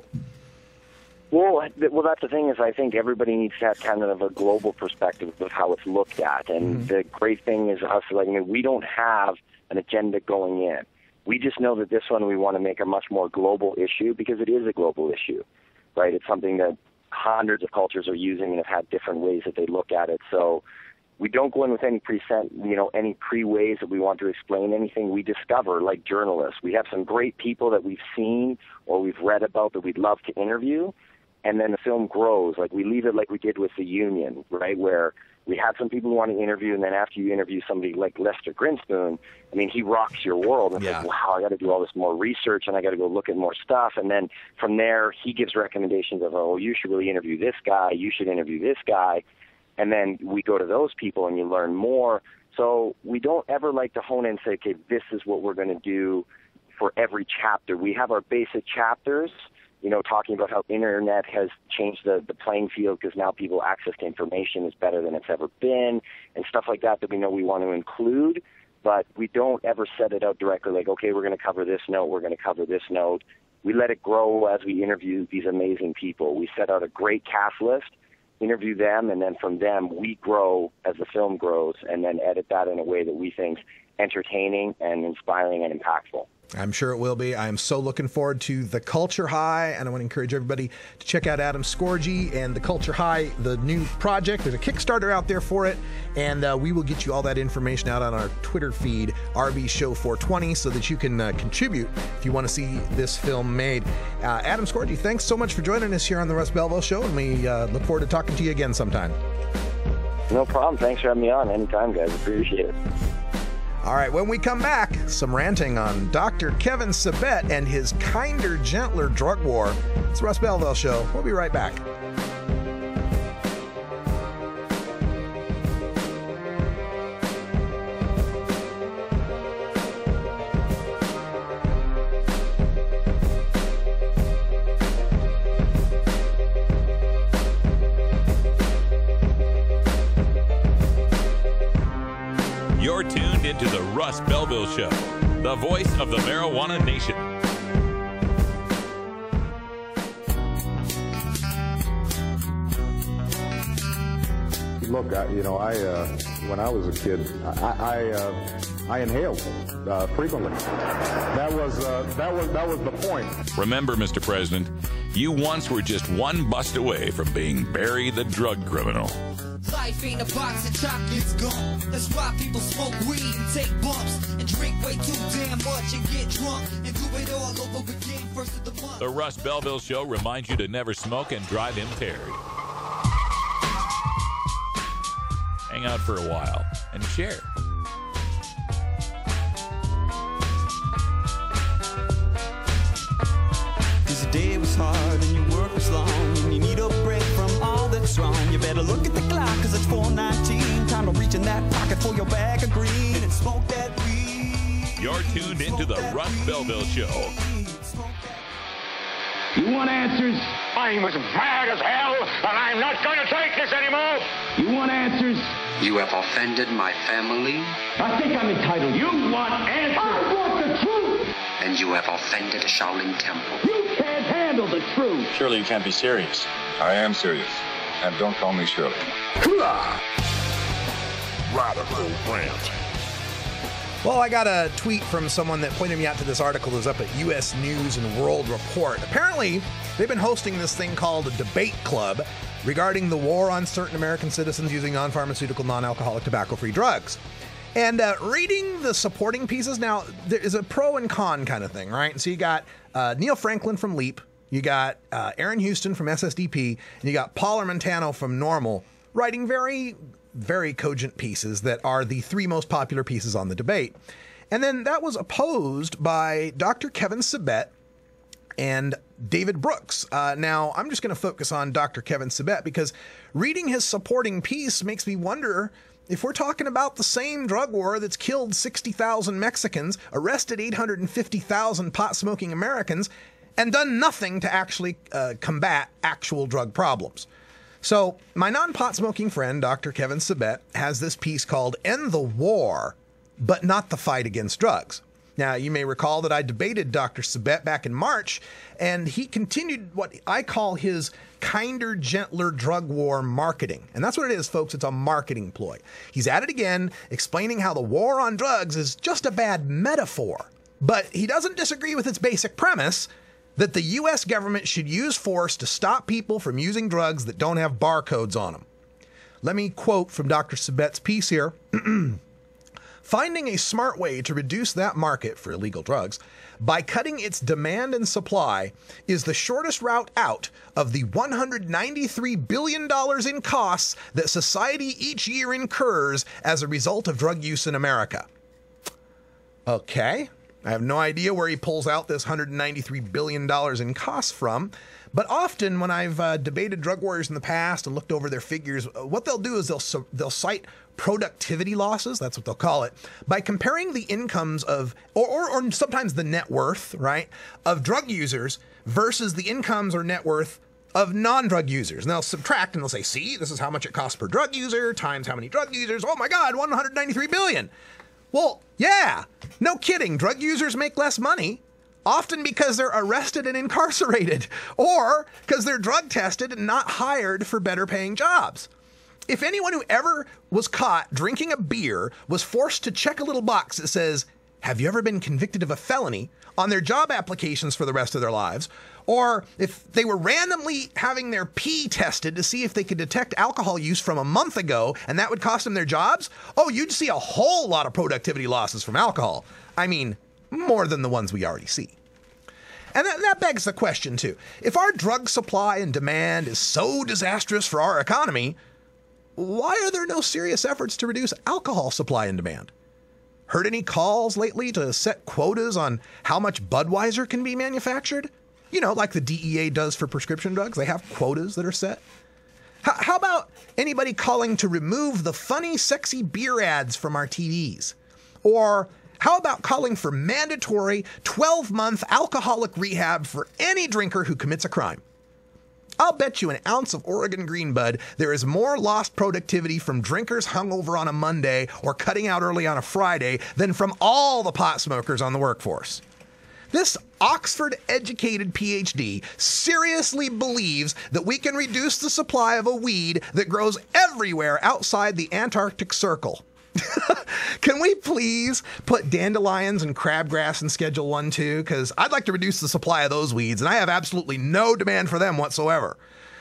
Well, th- well, that's the thing is I think everybody needs to have kind of a global perspective of how it's looked at. And mm-hmm. the great thing is us, like, I mean, we don't have an agenda going in. We just know that this one we want to make a much more global issue because it is a global issue, right? It's something that hundreds of cultures are using and have had different ways that they look at it. So we don't go in with any preset, you know, any pre-ways that we want to explain anything. We discover, like journalists. We have some great people that we've seen or we've read about that we'd love to interview. And then the film grows. Like we leave it like we did with The Union, right, where we had some people who want to interview, and then after you interview somebody like Lester Grinspoon, I mean, he rocks your world. And yeah. it's like, wow, I got to do all this more research, and I got to go look at more stuff. And then from there, he gives recommendations of, oh, you should really interview this guy, you should interview this guy. And then we go to those people, and you learn more. So we don't ever like to hone in and say, okay, this is what we're going to do for every chapter. We have our basic chapters, you know, talking about how internet has changed the, the playing field because now people access to information is better than it's ever been and stuff like that that we know we want to include, but we don't ever set it out directly like, okay, we're going to cover this note, we're going to cover this note. We let it grow as we interview these amazing people. We set out a great cast list, interview them, and then from them we grow as the film grows and then edit that in a way that we think's entertaining and inspiring and impactful. I'm sure it will be. I am so looking forward to The Culture High, and I want to encourage everybody to check out Adam Scorgie and The Culture High, the new project. There's a Kickstarter out there for it, and uh, we will get you all that information out on our Twitter feed, R V Show four twenty, so that you can uh, contribute if you want to see this film made. Uh, Adam Scorgie, thanks so much for joining us here on the Russ Belville Show, and we uh, look forward to talking to you again sometime. No problem. Thanks for having me on. Anytime, guys. Appreciate it. All right, when we come back, some ranting on Doctor Kevin Sabet and his kinder, gentler drug war. It's the Russ Belville Show. We'll be right back. You're tuned into the Russ Belville Show, the voice of the marijuana nation. Look, I, you know, I uh, when I was a kid, I I, uh, I inhaled uh, frequently. That was uh, that was that was the point. Remember, Mister President, you once were just one bust away from being Barry the drug criminal. Life ain't a box of chocolates gum. That's why people smoke weed and take bumps and drink way too damn much and get drunk and do it all over again first of the month. The Russ Belville Show reminds you to never smoke and drive impaired. Hang out for a while and share. Cause the day was hard and your work was long and you need a break from all that's wrong. You better look at the clock cause it's four nineteen. Time to reach in that pocket for your bag of green and smoke that weed. You're tuned into the Russ Belville Show. You want answers? I'm as mad as hell, and I'm not going to take this anymore. You want answers? You have offended my family. I think I'm entitled. You want answers? I want the truth. And you have offended a Shaolin temple. You can't handle the truth. Surely you can't be serious. I am serious. And don't call me Shirley. Radical rant. Well, I got a tweet from someone that pointed me out to this article that was up at U S News and World Report. Apparently, they've been hosting this thing called a debate club regarding the war on certain American citizens using non-pharmaceutical, non-alcoholic, tobacco-free drugs. And uh, reading the supporting pieces, now, there is a pro and con kind of thing, right? So you got uh, Neil Franklin from LEAP, you got uh, Aaron Houston from S S D P, and you got Paul Armentano from NORML writing very... very cogent pieces that are the three most popular pieces on the debate. And then that was opposed by Doctor Kevin Sabet and David Brooks. Uh, now, I'm just going to focus on Doctor Kevin Sabet because reading his supporting piece makes me wonder if we're talking about the same drug war that's killed sixty thousand Mexicans, arrested eight hundred fifty thousand pot-smoking Americans, and done nothing to actually uh, combat actual drug problems. So my non-pot-smoking friend, Doctor Kevin Sabet, has this piece called End the War, but Not the Fight Against Drugs. Now, you may recall that I debated Doctor Sabet back in March, and he continued what I call his kinder, gentler drug war marketing. And that's what it is, folks. It's a marketing ploy. He's at it again, explaining how the war on drugs is just a bad metaphor. But he doesn't disagree with its basic premise that the U S government should use force to stop people from using drugs that don't have barcodes on them. Let me quote from Doctor Sabet's piece here. Finding a smart way to reduce that market for illegal drugs by cutting its demand and supply is the shortest route out of the one hundred ninety-three billion dollars in costs that society each year incurs as a result of drug use in America. Okay, I have no idea where he pulls out this one hundred ninety-three billion dollars in costs from, but often when I've uh, debated drug warriors in the past and looked over their figures, what they'll do is they'll they'll cite productivity losses, that's what they'll call it, by comparing the incomes of, or, or, or sometimes the net worth, right, of drug users versus the incomes or net worth of non-drug users. And they'll subtract and they'll say, see, this is how much it costs per drug user times how many drug users. Oh my God, one hundred ninety-three billion. Well, yeah, no kidding. Drug users make less money, often because they're arrested and incarcerated, or because they're drug tested and not hired for better paying jobs. If anyone who ever was caught drinking a beer was forced to check a little box that says, have you ever been convicted of a felony, on their job applications for the rest of their lives, or if they were randomly having their pee tested to see if they could detect alcohol use from a month ago and that would cost them their jobs, oh, you'd see a whole lot of productivity losses from alcohol. I mean, more than the ones we already see. And that, that begs the question, too. If our drug supply and demand is so disastrous for our economy, why are there no serious efforts to reduce alcohol supply and demand? Heard any calls lately to set quotas on how much Budweiser can be manufactured? You know, like the D E A does for prescription drugs. They have quotas that are set. H- how about anybody calling to remove the funny, sexy beer ads from our T Vs? Or how about calling for mandatory twelve-month alcoholic rehab for any drinker who commits a crime? I'll bet you an ounce of Oregon Green Bud there is more lost productivity from drinkers hungover on a Monday or cutting out early on a Friday than from all the pot smokers on the workforce. This Oxford-educated P H D seriously believes that we can reduce the supply of a weed that grows everywhere outside the Antarctic Circle. Can we please put dandelions and crabgrass in Schedule one too? Because I'd like to reduce the supply of those weeds, and I have absolutely no demand for them whatsoever.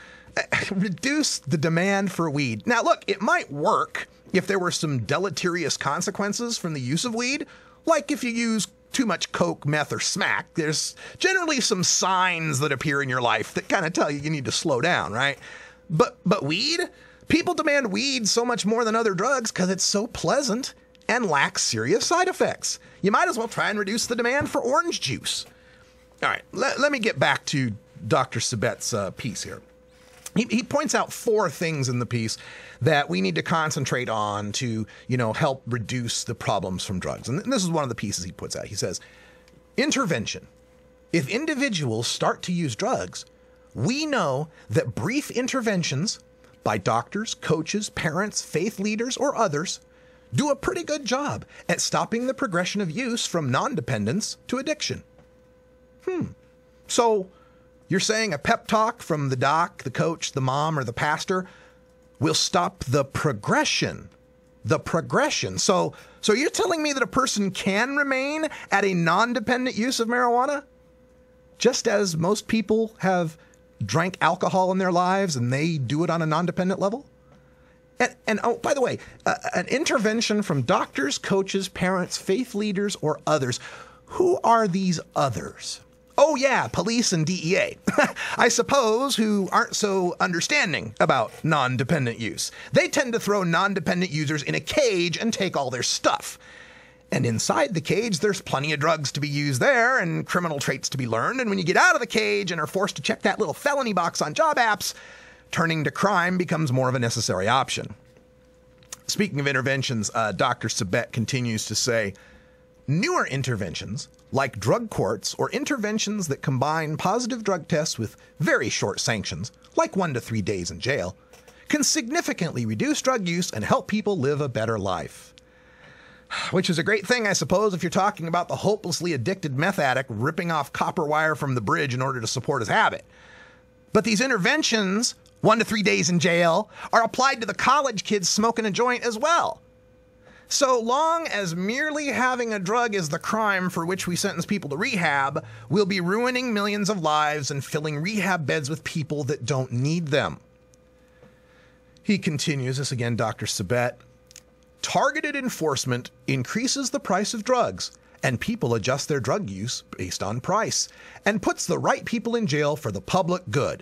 Reduce the demand for weed. Now, look, it might work if there were some deleterious consequences from the use of weed, like if you use too much coke, meth, or smack. There's generally some signs that appear in your life that kind of tell you you need to slow down, right? But but weed? People demand weed so much more than other drugs because it's so pleasant and lacks serious side effects. You might as well try and reduce the demand for orange juice. All right, let, let me get back to Doctor Sabet's uh, piece here. He, he points out four things in the piece that we need to concentrate on to, you know, help reduce the problems from drugs. And this is one of the pieces he puts out. He says, intervention. If individuals start to use drugs, we know that brief interventions by doctors, coaches, parents, faith leaders, or others do a pretty good job at stopping the progression of use from non-dependence to addiction. Hmm. So you're saying a pep talk from the doc, the coach, the mom, or the pastor will stop the progression. The progression. So, so you're telling me that a person can remain at a non-dependent use of marijuana? Just as most people have drank alcohol in their lives and they do it on a non-dependent level? And, and oh, by the way, uh, an intervention from doctors, coaches, parents, faith leaders, or others. Who are these others? Oh yeah, police and D E A. I suppose, who aren't so understanding about non-dependent use. They tend to throw non-dependent users in a cage and take all their stuff. And inside the cage, there's plenty of drugs to be used there and criminal traits to be learned. And when you get out of the cage and are forced to check that little felony box on job apps, turning to crime becomes more of a necessary option. Speaking of interventions, uh, Doctor Sabet continues to say, newer interventions, like drug courts or interventions that combine positive drug tests with very short sanctions, like one to three days in jail, can significantly reduce drug use and help people live a better life. Which is a great thing, I suppose, if you're talking about the hopelessly addicted meth addict ripping off copper wire from the bridge in order to support his habit. But these interventions, one to three days in jail, are applied to the college kids smoking a joint as well. So long as merely having a drug is the crime for which we sentence people to rehab, we'll be ruining millions of lives and filling rehab beds with people that don't need them. He continues, this again, Doctor Sabet, targeted enforcement increases the price of drugs, and people adjust their drug use based on price, and puts the right people in jail for the public good.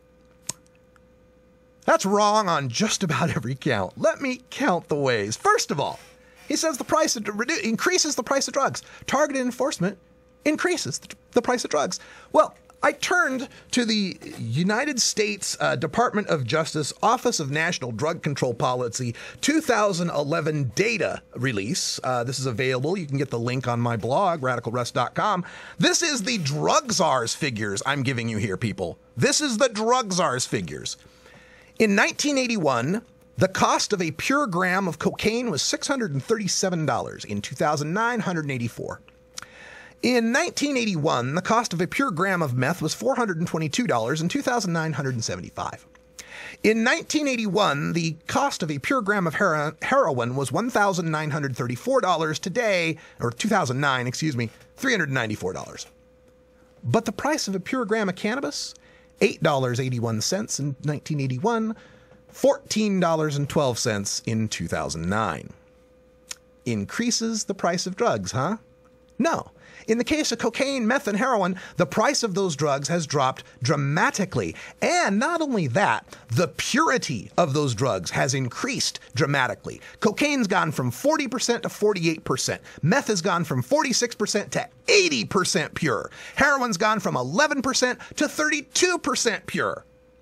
That's wrong on just about every count. Let me count the ways. First of all, he says the price of, redu- increases the price of drugs. Targeted enforcement increases the, the price of drugs. Well, I turned to the United States uh, Department of Justice Office of National Drug Control Policy two thousand eleven data release. Uh, this is available. You can get the link on my blog, radical russ dot com. This is the drug czars figures I'm giving you here, people. This is the drug czars figures. In nineteen eighty-one, the cost of a pure gram of cocaine was six hundred thirty-seven dollars. In two thousand nine, one hundred eighty-four dollars. In nineteen eighty-one, the cost of a pure gram of meth was four hundred twenty-two dollars. In two thousand nine, one hundred seventy-five dollars. In nineteen eighty-one, the cost of a pure gram of hero- heroin was one thousand nine hundred thirty-four dollars. Today, or two thousand nine, excuse me, three hundred ninety-four dollars. But the price of a pure gram of cannabis, eight dollars and eighty-one cents in nineteen eighty-one, fourteen dollars and twelve cents in two thousand nine. Increases the price of drugs, huh? No. In the case of cocaine, meth, and heroin, the price of those drugs has dropped dramatically. And not only that, the purity of those drugs has increased dramatically. Cocaine's gone from forty percent to forty-eight percent. Meth has gone from forty-six percent to eighty percent pure. Heroin's gone from eleven percent to thirty-two percent pure.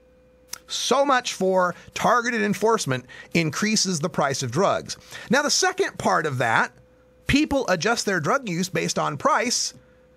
So much for targeted enforcement increases the price of drugs. Now, the second part of that, people adjust their drug use based on price.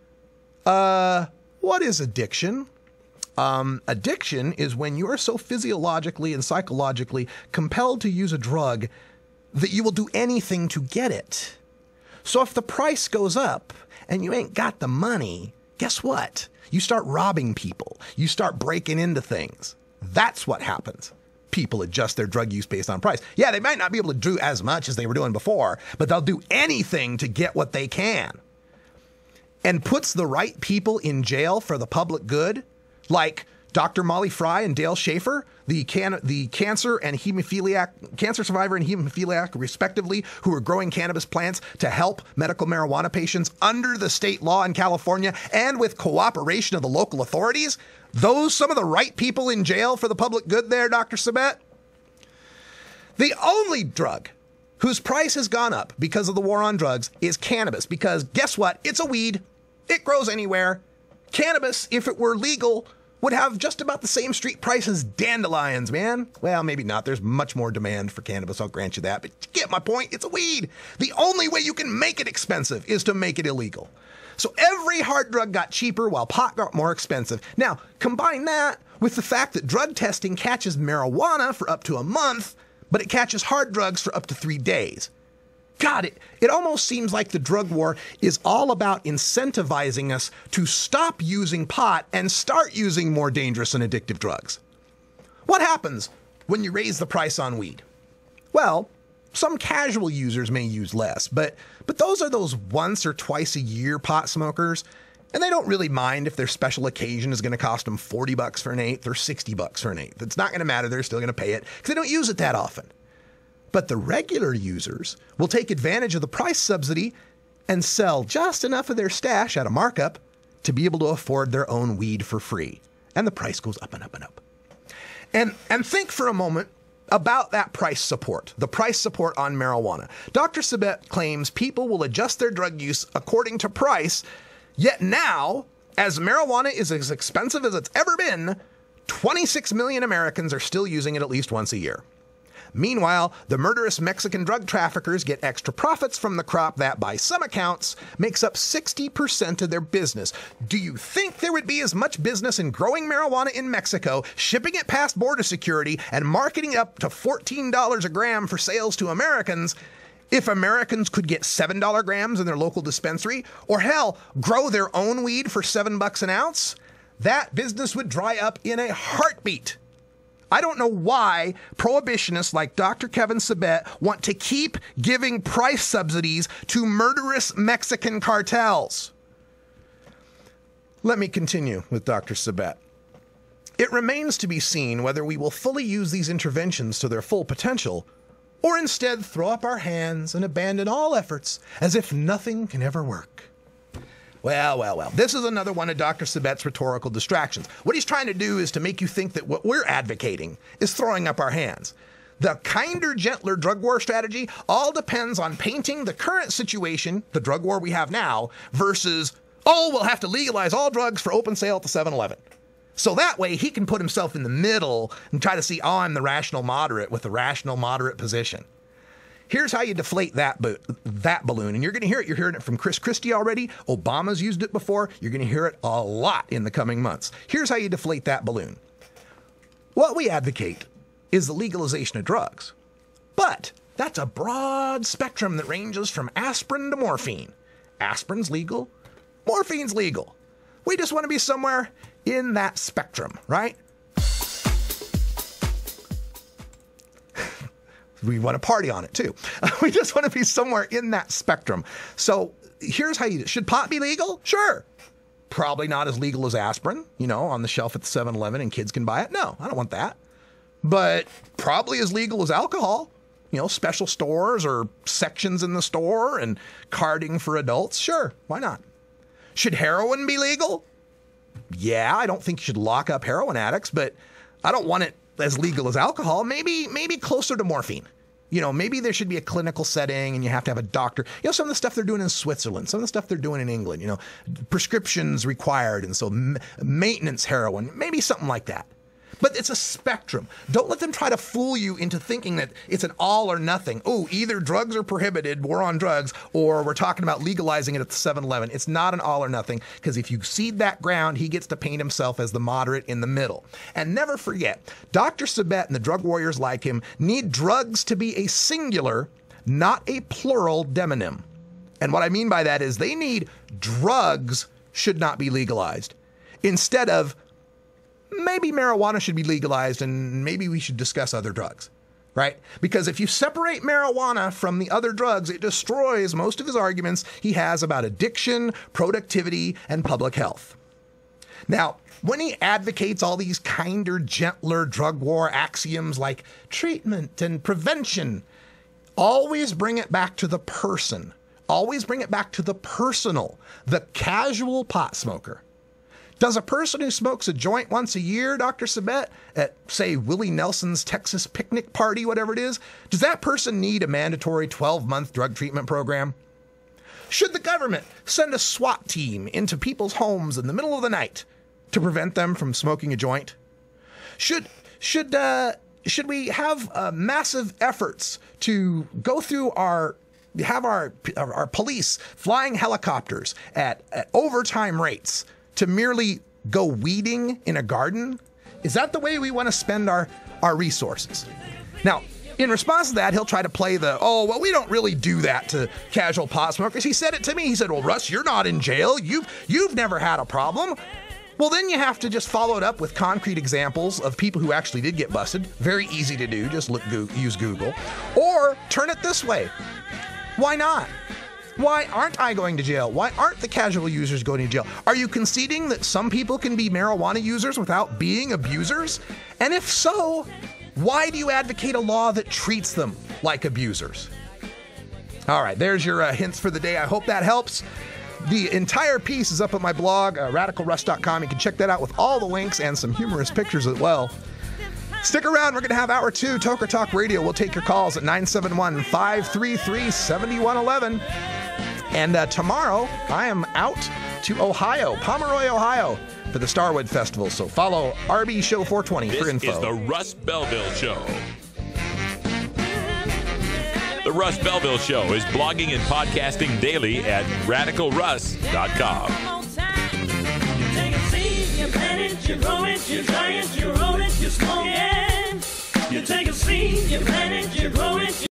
Uh, what is addiction? Um, addiction is when you are so physiologically and psychologically compelled to use a drug that you will do anything to get it. So if the price goes up and you ain't got the money, guess what? You start robbing people. You start breaking into things. That's what happens. People adjust their drug use based on price. Yeah, they might not be able to do as much as they were doing before, but they'll do anything to get what they can. And puts the right people in jail for the public good, like Doctor Molly Fry and Dale Schaefer, the can- the cancer and hemophiliac cancer survivor and hemophiliac, respectively, who are growing cannabis plants to help medical marijuana patients under the state law in California and with cooperation of the local authorities. Those some of the right people in jail for the public good there, Doctor Sabet? The only drug whose price has gone up because of the war on drugs is cannabis, because guess what? It's a weed. It grows anywhere. Cannabis, if it were legal, would have just about the same street price as dandelions, man. Well, maybe not. There's much more demand for cannabis, I'll grant you that. But you get my point. It's a weed. The only way you can make it expensive is to make it illegal. So every hard drug got cheaper while pot got more expensive. Now, combine that with the fact that drug testing catches marijuana for up to a month, but it catches hard drugs for up to three days. God, it, it almost seems like the drug war is all about incentivizing us to stop using pot and start using more dangerous and addictive drugs. What happens when you raise the price on weed? Well, some casual users may use less, but but those are those once or twice a year pot smokers, and they don't really mind if their special occasion is going to cost them forty bucks for an eighth or sixty bucks for an eighth. It's not going to matter. They're still going to pay it because they don't use it that often. But the regular users will take advantage of the price subsidy and sell just enough of their stash at a markup to be able to afford their own weed for free. And the price goes up and up and up. And and think for a moment about that price support, the price support on marijuana. Doctor Sabet claims people will adjust their drug use according to price, yet now, as marijuana is as expensive as it's ever been, twenty-six million Americans are still using it at least once a year. Meanwhile, the murderous Mexican drug traffickers get extra profits from the crop that, by some accounts, makes up sixty percent of their business. Do you think there would be as much business in growing marijuana in Mexico, shipping it past border security, and marketing it up to fourteen dollars a gram for sales to Americans if Americans could get seven dollar grams in their local dispensary? Or hell, grow their own weed for seven bucks an ounce? That business would dry up in a heartbeat. I don't know why prohibitionists like Doctor Kevin Sabet want to keep giving price subsidies to murderous Mexican cartels. Let me continue with Doctor Sabet. It remains to be seen whether we will fully use these interventions to their full potential, or instead throw up our hands and abandon all efforts as if nothing can ever work. Well, well, well, this is another one of Doctor Sabet's rhetorical distractions. What he's trying to do is to make you think that what we're advocating is throwing up our hands. The kinder, gentler drug war strategy all depends on painting the current situation, the drug war we have now, versus, oh, we'll have to legalize all drugs for open sale at the seven eleven. So that way he can put himself in the middle and try to see, oh, I'm the rational moderate with the rational moderate position. Here's how you deflate that bo- that balloon. And you're going to hear it. You're hearing it from Chris Christie already. Obama's used it before. You're going to hear it a lot in the coming months. Here's how you deflate that balloon. What we advocate is the legalization of drugs. But that's a broad spectrum that ranges from aspirin to morphine. Aspirin's legal. Morphine's legal. We just want to be somewhere in that spectrum, right? We want to party on it too. We just want to be somewhere in that spectrum. So here's how you, should pot be legal? Sure. Probably not as legal as aspirin, you know, on the shelf at the seven eleven and kids can buy it. No, I don't want that. But probably as legal as alcohol, you know, special stores or sections in the store and carding for adults. Sure. Why not? Should heroin be legal? Yeah, I don't think you should lock up heroin addicts, but I don't want it as legal as alcohol. Maybe, maybe closer to morphine. You know, maybe there should be a clinical setting and you have to have a doctor. You know, some of the stuff they're doing in Switzerland, some of the stuff they're doing in England, you know, prescriptions required. And so m- maintenance heroin, maybe something like that. But it's a spectrum. Don't let them try to fool you into thinking that it's an all or nothing. Oh, either drugs are prohibited, we're on drugs, or we're talking about legalizing it at the seven eleven. It's not an all or nothing, because if you cede that ground, he gets to paint himself as the moderate in the middle. And never forget, Doctor Sabet and the drug warriors like him need drugs to be a singular, not a plural demonym. And what I mean by that is they need drugs should not be legalized. Instead of maybe marijuana should be legalized and maybe we should discuss other drugs, right? Because if you separate marijuana from the other drugs, it destroys most of his arguments he has about addiction, productivity, and public health. Now, when he advocates all these kinder, gentler drug war axioms like treatment and prevention, always bring it back to the person. Always bring it back to the personal, the casual pot smoker. Does a person who smokes a joint once a year, Doctor Sabet, at, say, Willie Nelson's Texas picnic party, whatever it is, does that person need a mandatory twelve-month drug treatment program? Should the government send a SWAT team into people's homes in the middle of the night to prevent them from smoking a joint? Should should uh, should we have uh, massive efforts to go through our have our our, our police flying helicopters at, at overtime rates to merely go weeding in a garden? Is that the way we want to spend our, our resources? Now, in response to that, he'll try to play the, oh, well, we don't really do that to casual pot smokers. He said it to me. He said, well, Russ, you're not in jail. You've, you've never had a problem. Well, then you have to just follow it up with concrete examples of people who actually did get busted. Very easy to do. Just look, go, use Google. Or turn it this way. Why not? Why aren't I going to jail? Why aren't the casual users going to jail? Are you conceding that some people can be marijuana users without being abusers? And if so, why do you advocate a law that treats them like abusers? All right, there's your uh, hints for the day. I hope that helps. The entire piece is up at my blog, uh, radical russ dot com. You can check that out with all the links and some humorous pictures as well. Stick around. We're going to have Hour two, Toker Talk Radio. We'll take your calls at nine seven one, five three three, seven one one one. And uh, tomorrow, I am out to Ohio, Pomeroy, Ohio, for the Starwood Festival. So follow R B Show four twenty this for info. This is the Russ Belville Show. The Russ Belville Show is blogging and podcasting daily at radical russ dot com. You take a seed, you plant it, you grow it, you dry it, you roll it, you smoke it. You take a seed, you plant it, you grow it,